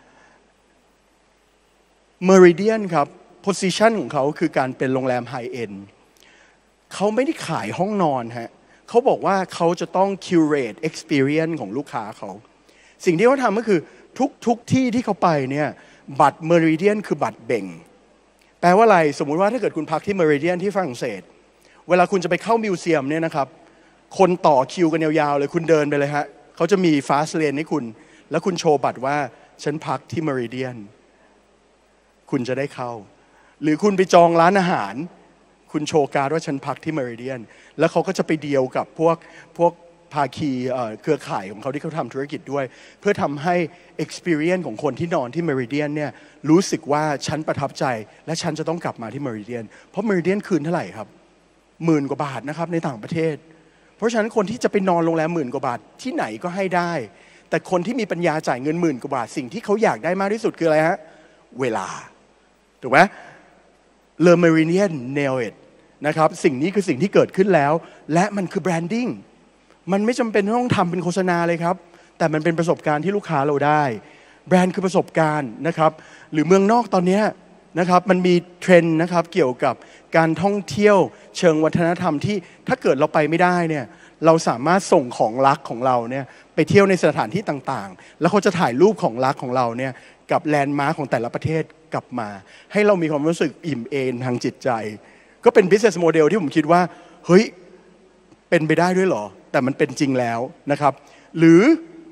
Meridian ครับ position ของเขาคือการเป็นโรงแรมไฮเอ็นด์เขาไม่ได้ขายห้องนอนฮะเขาบอกว่าเขาจะต้อง curate experience ของลูกค้าเขาสิ่งที่เขาทำก็คือทุกที่ที่เขาไปเนี่ยบัตร Meridian คือบัตรเบ่งแปลว่าอะไรสมมุติว่าถ้าเกิดคุณพักที่ Meridian ที่ฝรั่งเศสเวลาคุณจะไปเข้ามิวเซียมเนี่ยนะครับคนต่อคิวกันยาวๆเลยคุณเดินไปเลยฮะเขาจะมีฟาสต์เลนให้คุณแล้วคุณโชว์บัตรว่าฉันพักที่ Meridian คุณจะได้เข้าหรือคุณไปจองร้านอาหารคุณโชว์การ์ดว่าฉันพักที่ Meridian แล้วเขาก็จะไปเดีลกับพวกภาคีเครือข่ายของเขาที่เขาทำธุรกิจด้วยเพื่อทำให้ experience ของคนที่นอนที่ Meridian เนี่ยรู้สึกว่าฉันประทับใจและฉันจะต้องกลับมาที่ Meridian เพราะ Meridian คืนเท่าไหร่ครับ10,000 กว่าบาทนะครับในต่างประเทศเพราะฉะนั้นคนที่จะไปนอนโรงแรม10,000 กว่าบาทที่ไหนก็ให้ได้แต่คนที่มีปัญญาจ่ายเงิน10,000 กว่าบาทสิ่งที่เขาอยากได้มากที่สุดคืออะไรฮะเวลาถูกไหม Le Méridien nail it นะครับสิ่งนี้คือสิ่งที่เกิดขึ้นแล้วและมันคือแบรนดิ้งมันไม่จำเป็นต้องทำเป็นโฆษณาเลยครับแต่มันเป็นประสบการณ์ที่ลูกค้าเราได้แบรนด์คือประสบการณ์นะครับหรือเมืองนอกตอนนี้นะครับมันมีเทรนด์นะครับเกี่ยวกับการท่องเที่ยวเชิงวัฒนธรรมที่ถ้าเกิดเราไปไม่ได้เนี่ยเราสามารถส่งของรักของเราเนี่ยไปเที่ยวในสถานที่ต่างๆแล้วเขาจะถ่ายรูปของรักของเราเนี่ยกับแลนด์มาร์คของแต่ละประเทศกลับมาให้เรามีความรู้สึกอิ่มเอมทางจิตใจก็เป็น business model ที่ผมคิดว่าเฮ้ยเป็นไปได้ด้วยเหรอแต่มันเป็นจริงแล้วนะครับหรือ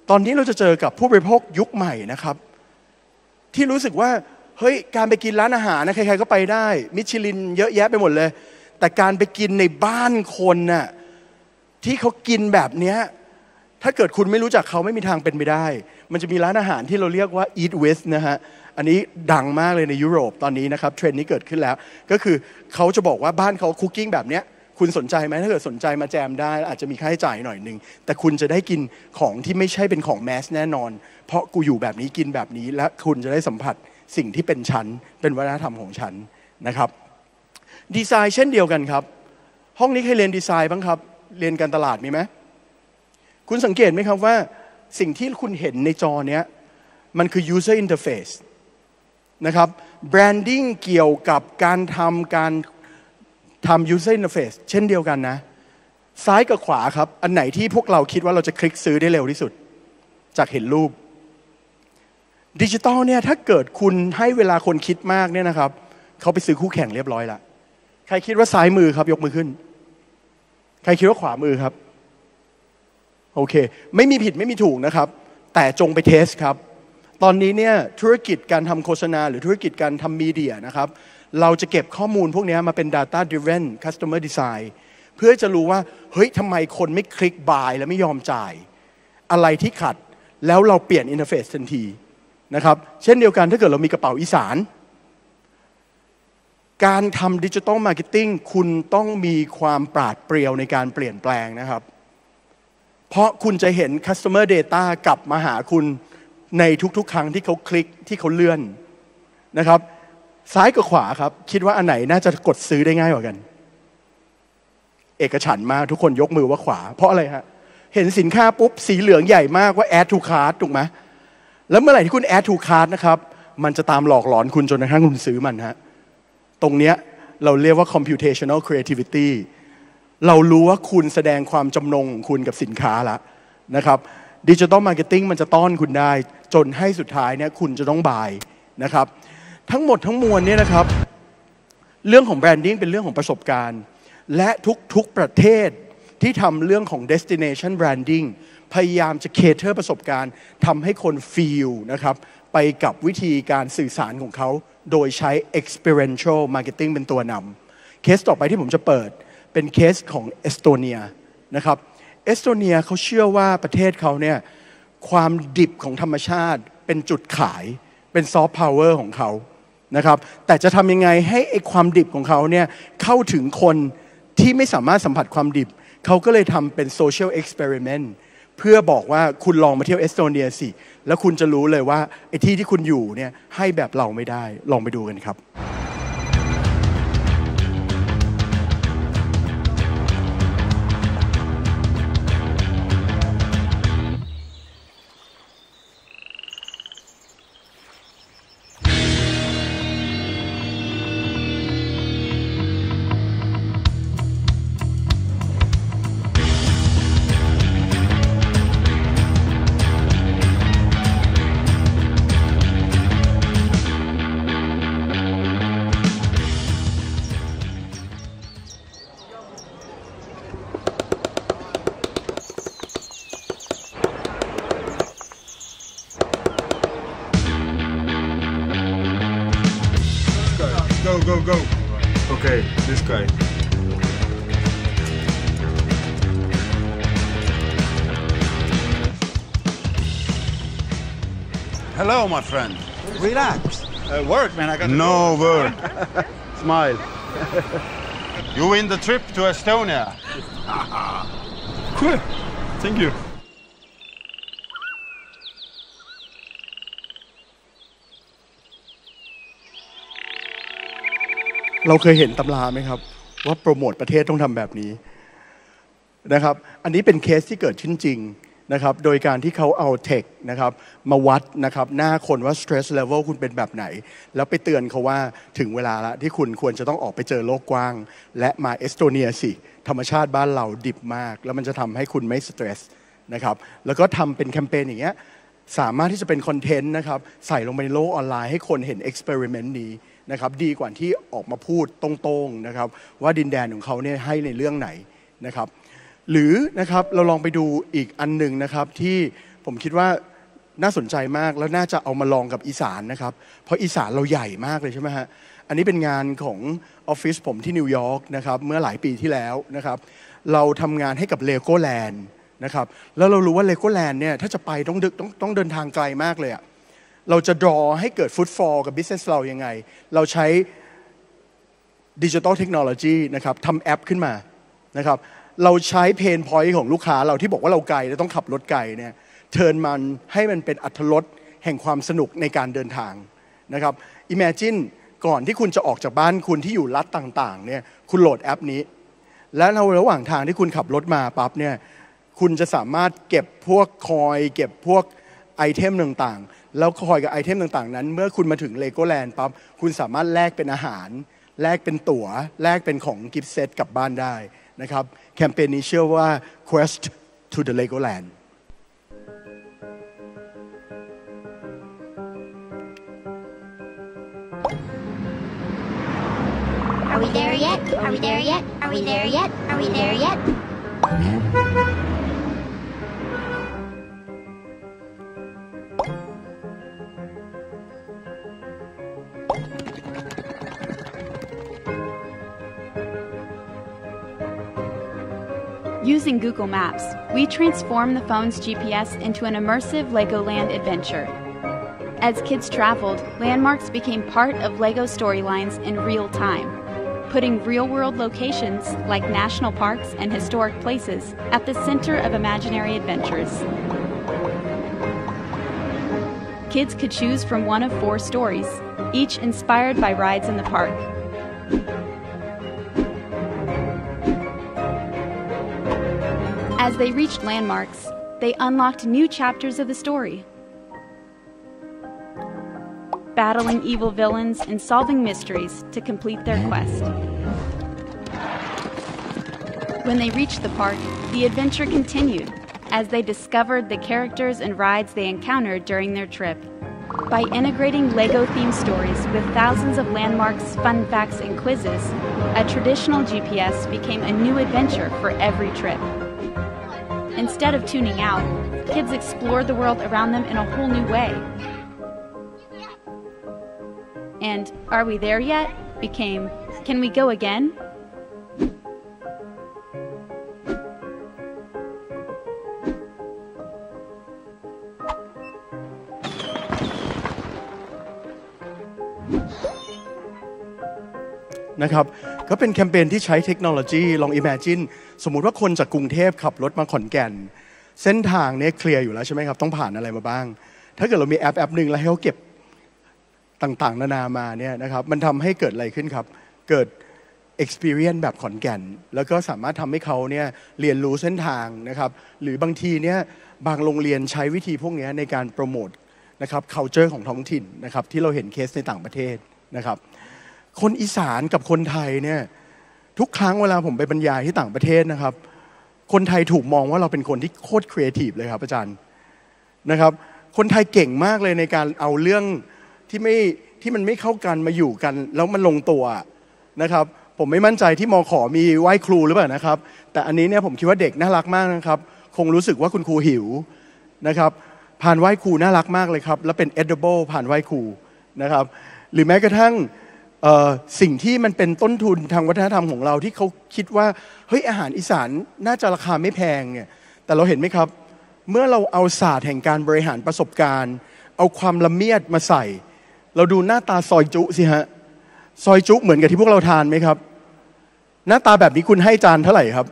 ตอนนี้เราจะเจอกับผู้บริโภคยุคใหม่นะครับที่รู้สึกว่าเฮ้ยการไปกินร้านอาหารนะใครๆก็ไปได้มิชลินเยอะแยะไปหมดเลยแต่การไปกินในบ้านคนน่ะที่เขากินแบบเนี้ยถ้าเกิดคุณไม่รู้จักเขาไม่มีทางเป็นไปได้มันจะมีร้านอาหารที่เราเรียกว่า Eat With นะฮะอันนี้ดังมากเลยในยุโรปตอนนี้นะครับเทรนด์นี้เกิดขึ้นแล้วก็คือเขาจะบอกว่าบ้านเขาคุกกิ้งแบบเนี้ยคุณสนใจไหมถ้าเกิดสนใจมาแจมได้อาจจะมีค่าใช้จ่ายหน่อยนึงแต่คุณจะได้กินของที่ไม่ใช่เป็นของแมสแน่นอนเพราะกูอยู่แบบนี้กินแบบนี้และคุณจะได้สัมผัสสิ่งที่เป็นชั้นเป็นวัฒนธรรมของฉันนะครับดีไซน์เช่นเดียวกันครับห้องนี้เคยเรียนดีไซน์บ้างครับเรียนการตลาดมีไหมคุณสังเกตไหมครับว่าสิ่งที่คุณเห็นในจอเนี้ยมันคือ user interface นะครับ branding เกี่ยวกับการทำ user interface เช่นเดียวกันนะซ้ายกับขวาครับอันไหนที่พวกเราคิดว่าเราจะคลิกซื้อได้เร็วที่สุดจากเห็นรูปดิจิตอลเนี่ยถ้าเกิดคุณให้เวลาคนคิดมากเนี่ยนะครับเขาไปซื้อคู่แข่งเรียบร้อยละใครคิดว่าซ้ายมือครับยกมือขึ้นใครคิดว่าขวามือครับโอเคไม่มีผิดไม่มีถูกนะครับแต่จงไปเทสครับตอนนี้เนี่ยธุรกิจการทำโฆษณาหรือธุรกิจการทำมีเดียนะครับเราจะเก็บข้อมูลพวกนี้มาเป็น data driven customer design เพื่อจะรู้ว่าเฮ้ยทำไมคนไม่คลิก buy แล้วไม่ยอมจ่ายอะไรที่ขัดแล้วเราเปลี่ยน interface ทันทีนะครับเช่นเดียวกันถ้าเกิดเรามีกระเป๋าอีสานการทำดิจิทัลมาร์เก็ตติ้งคุณต้องมีความปราดเปรียวในการเปลี่ยนแปลงนะครับเพราะคุณจะเห็น customer data กลับมาหาคุณในทุกๆครั้งที่เขาคลิกที่เขาเลื่อนนะครับซ้ายกับขวาครับคิดว่าอันไหนน่าจะกดซื้อได้ง่ายกว่ากันเอกฉันท์มากทุกคนยกมือว่าขวาเพราะอะไรฮะเห็นสินค้าปุ๊บสีเหลืองใหญ่มากว่า add to cart ถูกไหมแล้วเมื่อไหร่ที่คุณ add to cart นะครับมันจะตามหลอกหลอนคุณจนกระทั่งคุณซื้อมันฮะตรงเนี้ยเราเรียกว่า computational creativity เรารู้ว่าคุณแสดงความจำนงของคุณกับสินค้าแล้วนะครับดิจิทัลมาร์เก็ตติ้งมันจะต้อนคุณได้จนให้สุดท้ายเนี่ยคุณจะต้องบายนะครับทั้งหมดทั้งมวลเนี่ยนะครับเรื่องของแบรนดิ้งเป็นเรื่องของประสบการณ์และทุกประเทศที่ทำเรื่องของ destination branding พยายามจะ cater ประสบการณ์ทำให้คน feel นะครับไปกับวิธีการสื่อสารของเขาโดยใช้ experiential marketing เป็นตัวนำเคสต่อไปที่ผมจะเปิดเป็นเคสของเอสโตเนียนะครับเอสโตเนียเขาเชื่อว่าประเทศเขาเนี่ยความดิบของธรรมชาติเป็นจุดขายเป็นซอฟต์พาวเวอร์ของเขานะครับแต่จะทำยังไงให้ไอ้ความดิบของเขาเนี่ยเข้าถึงคนที่ไม่สามารถสัมผัสความดิบเขาก็เลยทำเป็นโซเชียลเอ็กซ์เพร์เมนต์เพื่อบอกว่าคุณลองมาเที่ยวเอสโตเนียสิแล้วคุณจะรู้เลยว่าไอ้ที่คุณอยู่เนี่ยให้แบบเราไม่ได้ลองไปดูกันครับ Go. Okay, this guy. Hello, my friend. Relax. Work, man. I got No word. smile. You win the trip to Estonia. Cool. Thank you. เราเคยเห็นตำราไหมครับว่าโปรโมทประเทศต้องทำแบบนี้นะครับอันนี้เป็นเคสที่เกิดขึ้นจริงนะครับโดยการที่เขาเอาเทคนะครับมาวัดนะครับหน้าคนว่า stress level คุณเป็นแบบไหนแล้วไปเตือนเขาว่าถึงเวลาละที่คุณควรจะต้องออกไปเจอโลกกว้างและมาเอสโตเนียสิธรรมชาติบ้านเราดิบมากแล้วมันจะทำให้คุณไม่สเตรสนะครับแล้วก็ทำเป็นแคมเปญอย่างเงี้ยสามารถที่จะเป็นคอนเทนต์นะครับใส่ลงไปในโลกออนไลน์ให้คนเห็นเอ็กซ์เพร์เมนต์นี้นะครับดีกว่าที่ออกมาพูดตรงๆนะครับว่าดินแดนของเขาเนี่ยให้ในเรื่องไหนนะครับหรือนะครับเราลองไปดูอีกอันหนึ่งนะครับที่ผมคิดว่าน่าสนใจมากแล้วน่าจะเอามาลองกับอีสานนะครับเพราะอีสานเราใหญ่มากเลยใช่ไหมฮะอันนี้เป็นงานของออฟฟิศผมที่นิวยอร์กนะครับเมื่อหลายปีที่แล้วนะครับเราทำงานให้กับเลโก้แลนด์นะครับแล้วเรารู้ว่าเลโก้แลนด์เนี่ยถ้าจะไปต้องเดินทางไกลมากเลยอะเราจะ draw ให้เกิดฟุตฟอลกับ business เรายังไงเราใช้ดิจิทัลเทคโนโลยีนะครับทำแอปขึ้นมานะครับเราใช้เพนพอยต์ของลูกค้าเราที่บอกว่าเราไกลแล้วต้องขับรถไกลเนี่ยเทิร์นมันให้มันเป็นอรรถรสแห่งความสนุกในการเดินทางนะครับ Imagine ก่อนที่คุณจะออกจากบ้านคุณที่อยู่รัฐต่างๆเนี่ยคุณโหลดแอปนี้และในระหว่างทางที่คุณขับรถมาปั๊บเนี่ยคุณจะสามารถเก็บพวกคอยเก็บพวกไอเทมต่างๆแล้วคอยกับไอเทมต่างๆนั้นเมื่อคุณมาถึงเลโก้แลนด์ปั๊บคุณสามารถแลกเป็นอาหารแลกเป็นตั๋วแลกเป็นของกิฟต์เซตกลับบ้านได้นะครับแคมเปญนี้ชื่อว่า Quest to the Legoland Are we there yet? Are we there yet? Are we there yet? Are we there yet? Using Google Maps, we transform the phone's GPS into an immersive Legoland adventure. As kids traveled, landmarks became part of LEGO storylines in real time, putting real-world locations like national parks and historic places at the center of imaginary adventures. Kids could choose from one of 4 stories, each inspired by rides in the park. As they reached landmarks, they unlocked new chapters of the story, battling evil villains and solving mysteries to complete their quest. When they reached the park, the adventure continued as they discovered the characters and rides they encountered during their trip. By integrating LEGO-themed stories with thousands of landmarks, fun facts, and quizzes, a traditional GPS became a new adventure for every trip. Instead of tuning out, kids explored the world around them in a whole new way. And Are We There Yet? Became Can We Go Again? นะครับก็เป็นแคมเปญที่ใช้เทคโนโลยีลอง Imagine สมมุติว่าคนจากกรุงเทพขับรถมาขอนแก่นเส้นทางเนี่ยเคลียร์อยู่แล้วใช่ไหมครับต้องผ่านอะไรมาบ้างถ้าเกิดเรามีแอปหนึ่งแล้วให้เขาเก็บต่างๆนานามาเนี่ยนะครับมันทำให้เกิดอะไรขึ้นครับเกิด experience แบบขอนแก่นแล้วก็สามารถทำให้เขาเนี่ยเรียนรู้เส้นทางนะครับหรือบางทีเนี่ยบางโรงเรียนใช้วิธีพวกนี้ในการโปรโมทนะครับ culture ของท้องถิ่นนะครับที่เราเห็นเคสในต่างประเทศนะครับคนอีสานกับคนไทยเนี่ยทุกครั้งเวลาผมไปบรรยายที่ต่างประเทศนะครับคนไทยถูกมองว่าเราเป็นคนที่โคตรครีเอทีฟเลยครับอาจารย์นะครับคนไทยเก่งมากเลยในการเอาเรื่องที่มันไม่เข้ากันมาอยู่กันแล้วมันลงตัวนะครับผมไม่มั่นใจที่มข.มีไหว้ครูหรือเปล่านะครับแต่อันนี้เนี่ยผมคิดว่าเด็กน่ารักมากนะครับคงรู้สึกว่าคุณครูหิวนะครับผ่านไหว้ครูน่ารักมากเลยครับแล้วเป็น edible ผ่านไหว้ครูนะครับหรือแม้กระทั่งสิ่งที่มันเป็นต้นทุนทางวัฒนธรรมของเราที่เขาคิดว่าเฮ้ยอาหารอีสานน่าจะราคาไม่แพงเนี่ยแต่เราเห็นไหมครับเมื่อเราเอาศาสตร์แห่งการบริหารประสบการณ์เอาความละเมียดมาใส่เราดูหน้าตาซอยจุสิฮะซอยจุเหมือนกับที่พวกเราทานไหมครับหน้าตาแบบนี้คุณให้จานเท่าไหร่ครับ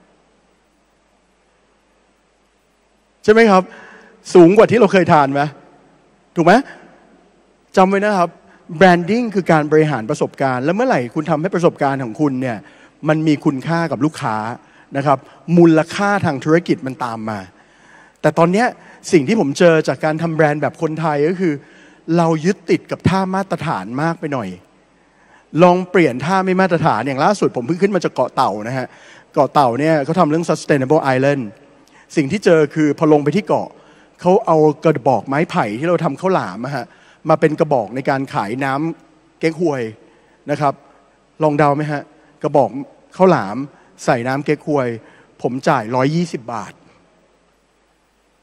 ใช่ไหมครับสูงกว่าที่เราเคยทานไหมถูกไหมจำไว้นะครับแบรนดิ้งคือการบริหารประสบการณ์แล้วเมื่อไหร่คุณทำให้ประสบการณ์ของคุณเนี่ยมันมีคุณค่ากับลูกค้านะครับมูลค่าทางธุรกิจมันตามมาแต่ตอนนี้สิ่งที่ผมเจอจากการทำแบรนด์แบบคนไทยก็คือเรายึดติดกับท่ามาตรฐานมากไปหน่อยลองเปลี่ยนท่าไม่มาตรฐานอย่างล่าสุดผมเพิ่งขึ้นมาจากเกาะเต่านะฮะเกาะเต่าเนี่ยเขาทำเรื่อง sustainable island สิ่งที่เจอคือพอลงไปที่เกาะเขาเอากระบอกไม้ไผ่ที่เราทำข้าวหลามฮะมาเป็นกระบอกในการขายน้ำเก๊กฮวยนะครับลองเดาไหมฮะกระบอกข้าวหลามใส่น้ำเก๊กฮวยผมจ่าย120 บาท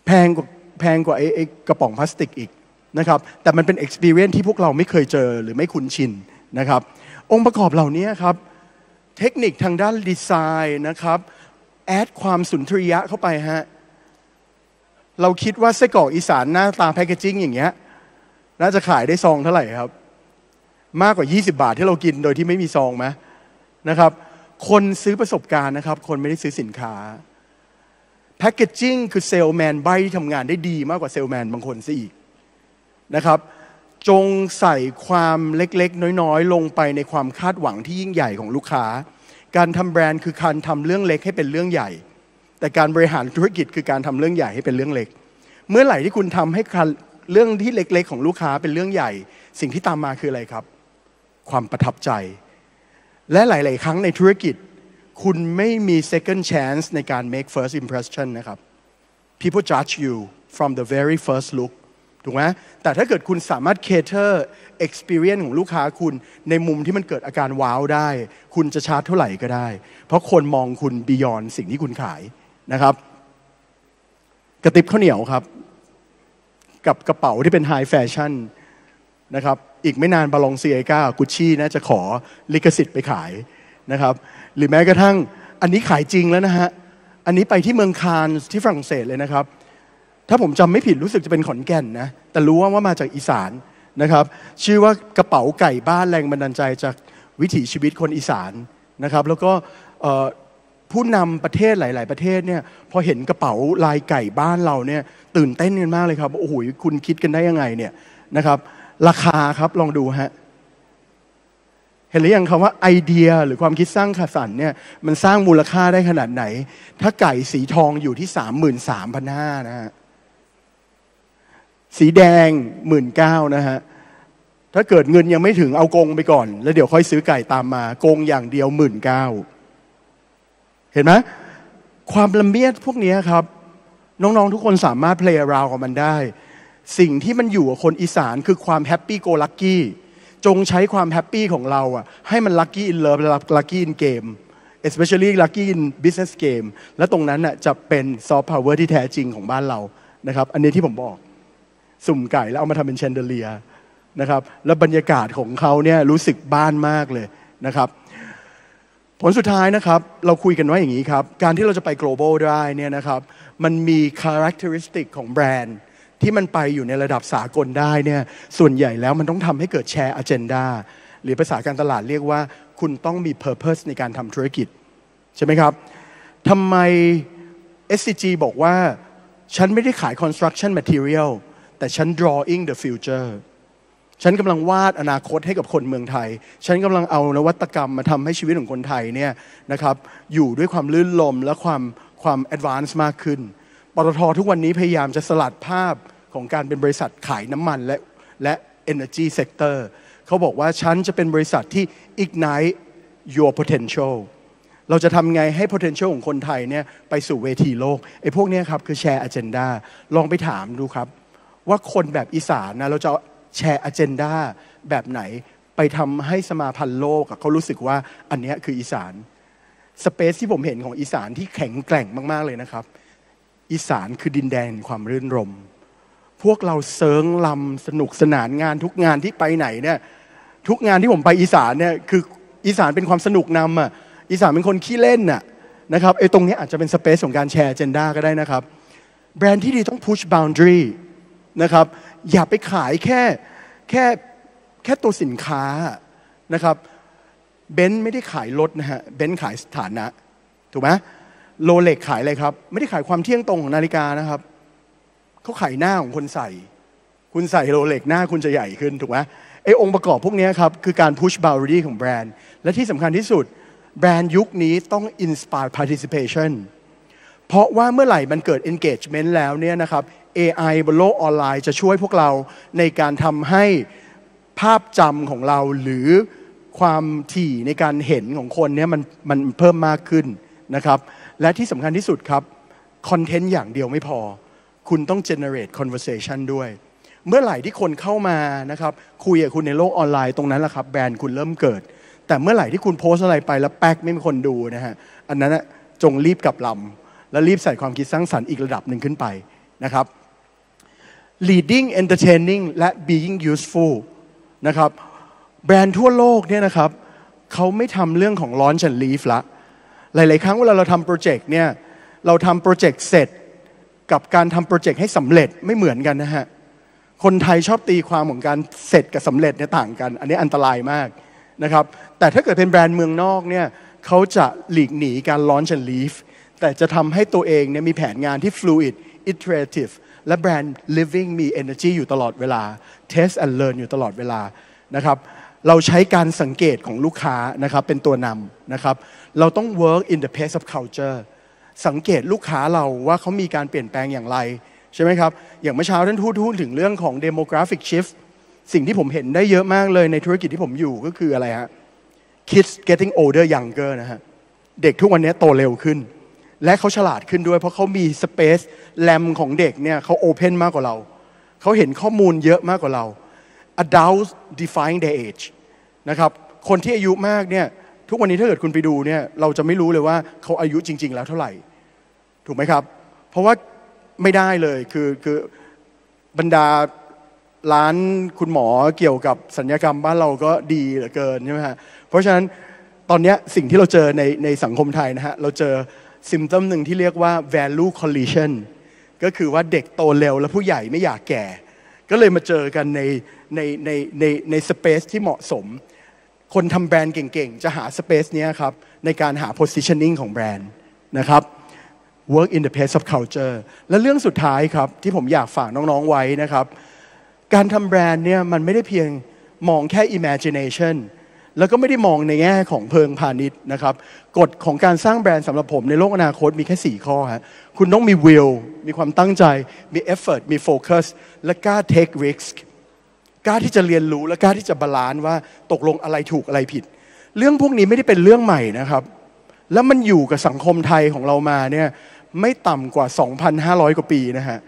แพงกว่าไอ้กระป๋องพลาสติกอีกนะครับแต่มันเป็น experience ที่พวกเราไม่เคยเจอหรือไม่คุ้นชินนะครับองค์ประกอบเหล่านี้ครับเทคนิคทางด้านดีไซน์นะครับแอดความสุนทรียะเข้าไปฮะเราคิดว่าไส้กรอกอีสานหน้าตาแพคเกจิ้งอย่างเงี้ยน่าจะขายได้ซองเท่าไหร่ครับมากกว่า20 บาทที่เรากินโดยที่ไม่มีซองไหมนะครับคนซื้อประสบการณ์นะครับคนไม่ได้ซื้อสินค้าแพคเกจิ้งคือเซลแมนใบที่ทำงานได้ดีมากกว่าเซลแมนบางคนซะอีกนะครับจงใส่ความเล็กๆน้อยๆลงไปในความคาดหวังที่ยิ่งใหญ่ของลูกค้าการทำแบรนด์คือการทำเรื่องเล็กให้เป็นเรื่องใหญ่แต่การบริหารธุรกิจคือการทำเรื่องใหญ่ให้เป็นเรื่องเล็กเมื่อไหร่ที่คุณทำให้เรื่องที่เล็กๆของลูกค้าเป็นเรื่องใหญ่สิ่งที่ตามมาคืออะไรครับความประทับใจและหลายๆครั้งในธุรกิจคุณไม่มี second chance ในการ make first impression นะครับ people judge you from the very first look ถูกไหมแต่ถ้าเกิดคุณสามารถ cater experience ของลูกค้าคุณในมุมที่มันเกิดอาการว้าวได้คุณจะชาร์จเท่าไหร่ก็ได้เพราะคนมองคุณ beyond สิ่งที่คุณขายนะครับกระติบข้าวเหนียวครับกับกระเป๋าที่เป็น high fashion นะครับอีกไม่นานบาลองเซียก้ากุชชี่นะจะขอลิขสิทธิ์ไปขายนะครับหรือแม้กระทั่งอันนี้ขายจริงแล้วนะฮะอันนี้ไปที่เมืองคานส์ที่ฝรั่งเศสเลยนะครับถ้าผมจำไม่ผิดรู้สึกจะเป็นขอนแก่นนะแต่รู้ว่ามาจากอีสานนะครับชื่อว่ากระเป๋าไก่บ้านแรงบันดาลใจจากวิถีชีวิตคนอีสานนะครับแล้วก็ผู้นำประเทศหลายๆประเทศเนี่ยพอเห็นกระเป๋าลายไก่บ้านเราเนี่ยตื่นเต้นกันมากเลยครับโอ้โหคุณคิดกันได้ยังไงเนี่ยนะครับราคาครับลองดูฮะเห็นหรือยังครับว่าไอเดียหรือความคิดสร้างสรรค์เนี่ยมันสร้างมูลค่าได้ขนาดไหนถ้าไก่สีทองอยู่ที่ 33,500 นะฮะสีแดง 19,000 นะฮะถ้าเกิดเงินยังไม่ถึงเอากงไปก่อนแล้วเดี๋ยวค่อยซื้อไก่ตามมากงอย่างเดียว 19,000 เห็นไหมความละเมียดพวกนี้ครับน้องๆทุกคนสามารถ play around กับมันได้สิ่งที่มันอยู่กับคนอีสานคือความแฮปปี้โกลักกี้จงใช้ความแฮปปี้ของเราอ่ะให้มันลัคกี้อินเลิฟและลัคกี้อินเกม especially lucky in business game และตรงนั้นน่ะจะเป็นซอฟต์พาวเวอร์ที่แท้จริงของบ้านเรานะครับอันนี้ที่ผมบอกสุ่มไก่แล้วเอามาทำเป็นแชนเดเลียนะครับแล้วบรรยากาศของเขาเนี่ยรู้สึกบ้านมากเลยนะครับผลสุดท้ายนะครับเราคุยกันว่าอย่างนี้ครับการที่เราจะไป global ได้เนี่ยนะครับมันมี characteristic ของแบรนด์ที่มันไปอยู่ในระดับสากลได้เนี่ยส่วนใหญ่แล้วมันต้องทำให้เกิดแชร์ agenda หรือภาษาการตลาดเรียกว่าคุณต้องมี purpose ในการทำธุรกิจใช่ไหมครับทำไม SCG บอกว่าฉันไม่ได้ขาย construction material แต่ฉัน drawing the future ฉันกำลังวาดอนาคตให้กับคนเมืองไทยฉันกำลังเอานวัตกรรมมาทำให้ชีวิตของคนไทยเนี่ยนะครับอยู่ด้วยความลื่นลมและความ advance มากขึ้นปตท.ทุกวันนี้พยายามจะสลัดภาพของการเป็นบริษัทขายน้ำมันและ energy sector เขาบอกว่าฉันจะเป็นบริษัทที่ ignite your potential เราจะทำไงให้ potential ของคนไทยเนี่ยไปสู่เวทีโลกไอ้พวกนี้ครับคือแชร์ agenda ลองไปถามดูครับว่าคนแบบอีสานนะเราจะแชร์ agenda แบบไหนไปทำให้สมาพันธ์โลกเขารู้สึกว่าอันนี้คืออีสานสเปซที่ผมเห็นของอีสานที่แข็งแกร่งมากๆเลยนะครับอีสานคือดินแดนความรื่นรมพวกเราเซิงลำสนุกสนานงานทุกงานที่ไปไหนเนี่ยทุกงานที่ผมไปอีสานเนี่ยคืออีสานเป็นความสนุกนำอ่ะอีสานเป็นคนขี้เล่นน่ะนะครับตรงนี้อาจจะเป็นสเปซของการแชร์ agenda ก็ได้นะครับแบรนด์ที่ดีต้อง push boundary นะครับอย่าไปขายแค่ตัวสินค้านะครับเบนซ์ไม่ได้ขายรถนะฮะเบนซ์ขายสถานะถูกไหมโรเล็กขายอะไรครับไม่ได้ขายความเที่ยงตรงของนาฬิกานะครับเขาขายหน้าของคนใส่คุณใส่โรเล็กหน้าคุณจะใหญ่ขึ้นถูกไหมองค์ประกอบพวกนี้ครับคือการ push boundary ของแบรนด์และที่สำคัญที่สุดแบรนด์ยุคนี้ต้อง inspire participation เพราะว่าเมื่อไหร่มันเกิด engagement แล้วเนี่ยนะครับ AI บนโลกออนไลน์จะช่วยพวกเราในการทำให้ภาพจำของเราหรือความถี่ในการเห็นของคนเนี่ยมันเพิ่มมากขึ้นนะครับและที่สำคัญที่สุดครับคอนเทนต์อย่างเดียวไม่พอคุณต้อง generate conversation ด้วยเมื่อไหร่ที่คนเข้ามานะครับคุยกับคุณในโลกออนไลน์ตรงนั้นแหละครับแบรนด์คุณเริ่มเกิดแต่เมื่อไหร่ที่คุณโพสอะไรไปแล้วแป๊กไม่มีคนดูนะฮะอันนั้นจงรีบกลับลำและรีบใส่ความคิดสร้างสรรค์อีกระดับหนึ่งขึ้นไปนะครับ leading entertaining และ being useful นะครับแบรนด์ทั่วโลกเนี่ยนะครับเขาไม่ทำเรื่องของ launch and leave ละหลายๆครั้งเวลาเราทำโปรเจกต์เนี่ยเราทำโปรเจกต์เสร็จกับการทำโปรเจกต์ให้สำเร็จไม่เหมือนกันนะฮะคนไทยชอบตีความของการเสร็จกับสำเร็จเนี่ยต่างกันอันนี้อันตรายมากนะครับแต่ถ้าเกิดเป็นแบรนด์เมืองนอกเนี่ยเขาจะหลีกหนีการ launch and leave แต่จะทำให้ตัวเองเนี่ยมีแผนงานที่ fluid iterative และแบรนด์ living มี energy อยู่ตลอดเวลา test and learn อยู่ตลอดเวลานะครับเราใช้การสังเกตของลูกค้านะครับเป็นตัวนำนะครับเราต้อง work in the pace of culture สังเกตลูกค้าเราว่าเขามีการเปลี่ยนแปลงอย่างไรใช่ไหมครับอย่างเมื่อเช้าท่านพูดถึงเรื่องของ demographic shift สิ่งที่ผมเห็นได้เยอะมากเลยในธุรกิจที่ผมอยู่ก็คืออะไรฮะ kids getting older younger นะฮะเด็กทุกวันนี้โตเร็วขึ้นและเขาฉลาดขึ้นด้วยเพราะเขามี space แรมของเด็กเนี่ยเขา open มากกว่าเราเขาเห็นข้อมูลเยอะมากกว่าเรา adults define their age นะครับคนที่อายุมากเนี่ยทุกวันนี้ถ้าเกิดคุณไปดูเนี่ยเราจะไม่รู้เลยว่าเขาอายุจริงๆแล้วเท่าไหร่ถูกไหมครับเพราะว่าไม่ได้เลยคือบรรดาร้านคุณหมอเกี่ยวกับศัลยกรรมบ้านเราก็ดีเหลือเกินใช่ไหมฮะเพราะฉะนั้นตอนนี้สิ่งที่เราเจอในสังคมไทยนะฮะเราเจอซิมตัมหนึ่งที่เรียกว่า value collision ก็คือว่าเด็กโตเร็วแล้วผู้ใหญ่ไม่อยากแก่ก็เลยมาเจอกันในสเปซที่เหมาะสมคนทำแบรนด์เก่งๆจะหาสเปซนี้ครับในการหา positioning ของแบรนด์นะครับ work in the pace of culture และเรื่องสุดท้ายครับที่ผมอยากฝากน้องๆไว้นะครับการทำแบรนด์เนี่ยมันไม่ได้เพียงมองแค่ imagination แล้วก็ไม่ได้มองในแง่ของเพิงพาณิชย์นะครับกฎของการสร้างแบรนด์สำหรับผมในโลกอนาคตมีแค่4ข้อฮะคุณต้องมี will มีความตั้งใจมี effort มี focus และกล้า take risk กล้าที่จะเรียนรู้และกล้าที่จะบาลานซ์ว่าตกลงอะไรถูกอะไรผิดเรื่องพวกนี้ไม่ได้เป็นเรื่องใหม่นะครับแล้วมันอยู่กับสังคมไทยของเรามาเนี่ยไม่ต่ำกว่า 2,500 กว่าปีนะฮะ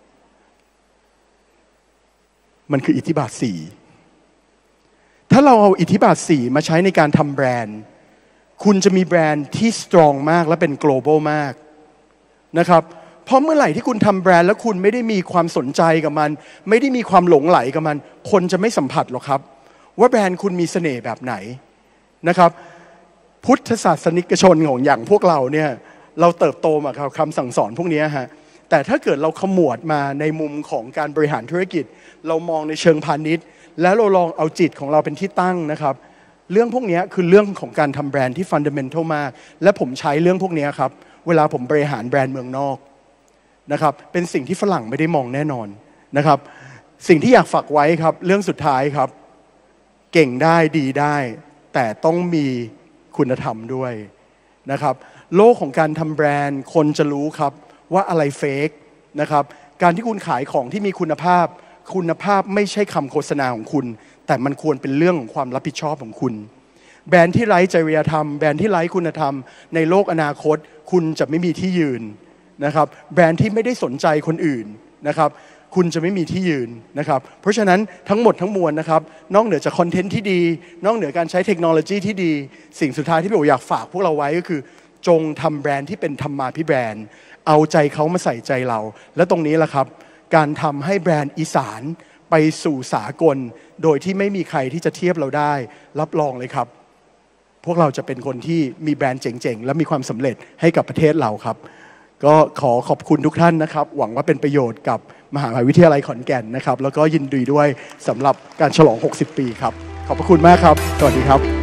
มันคืออิทธิบาท4ถ้าเราเอาอิทธิบาท4มาใช้ในการทำแบรนด์คุณจะมีแบรนด์ที่ strong มากและเป็น global มากนะครับเพราะเมื่อไหร่ที่คุณทำแบรนด์แล้วคุณไม่ได้มีความสนใจกับมันไม่ได้มีความหลงไหลกับมันคนจะไม่สัมผัสหรอกครับว่าแบรนด์คุณมีเสน่ห์แบบไหนนะครับพุทธศาสนิกชนของอย่างพวกเราเนี่ยเราเติบโตมากับคำสั่งสอนพวกนี้ฮะแต่ถ้าเกิดเราขมวดมาในมุมของการบริหารธุรกิจเรามองในเชิงพาณิชย์แล้วเราลองเอาจิตของเราเป็นที่ตั้งนะครับเรื่องพวกนี้คือเรื่องของการทำแบรนด์ที่ฟันเดเมนทัลมากและผมใช้เรื่องพวกนี้ครับเวลาผมบริหารแบรนด์เมืองนอกนะครับเป็นสิ่งที่ฝรั่งไม่ได้มองแน่นอนนะครับสิ่งที่อยากฝากไว้ครับเรื่องสุดท้ายครับเก่งได้ดีได้แต่ต้องมีคุณธรรมด้วยนะครับโลกของการทำแบรนด์คนจะรู้ครับว่าอะไรเฟกนะครับการที่คุณขายของที่มีคุณภาพไม่ใช่คำโฆษณาของคุณแต่มันควรเป็นเรื่องของความรับผิดชอบของคุณแบรนด์ที่ไร้จริยธรรมแบรนด์ที่ไร้คุณธรรมในโลกอนาคตคุณจะไม่มีที่ยืนนะครับแบรนด์ที่ไม่ได้สนใจคนอื่นนะครับคุณจะไม่มีที่ยืนนะครับเพราะฉะนั้นทั้งหมดทั้งมวลนะครับนอกเหนือจากคอนเทนต์ที่ดีนอกเหนือการใช้เทคโนโลยีที่ดีสิ่งสุดท้ายที่ผมอยากฝากพวกเราไว้ก็คือจงทำแบรนด์ที่เป็นธรรมาภิแบรนด์เอาใจเขามาใส่ใจเราและตรงนี้แหละครับการทำให้แบรนด์อีสานไปสู่สากลโดยที่ไม่มีใครที่จะเทียบเราได้รับรองเลยครับพวกเราจะเป็นคนที่มีแบรนด์เจ๋งๆและมีความสำเร็จให้กับประเทศเราครับก็ขอบคุณทุกท่านนะครับหวังว่าเป็นประโยชน์กับมหาวิทยาลัยขอนแก่นนะครับแล้วก็ยินดีด้วยสำหรับการฉลอง60 ปีครับขอบพระคุณมากครับสวัสดีครับ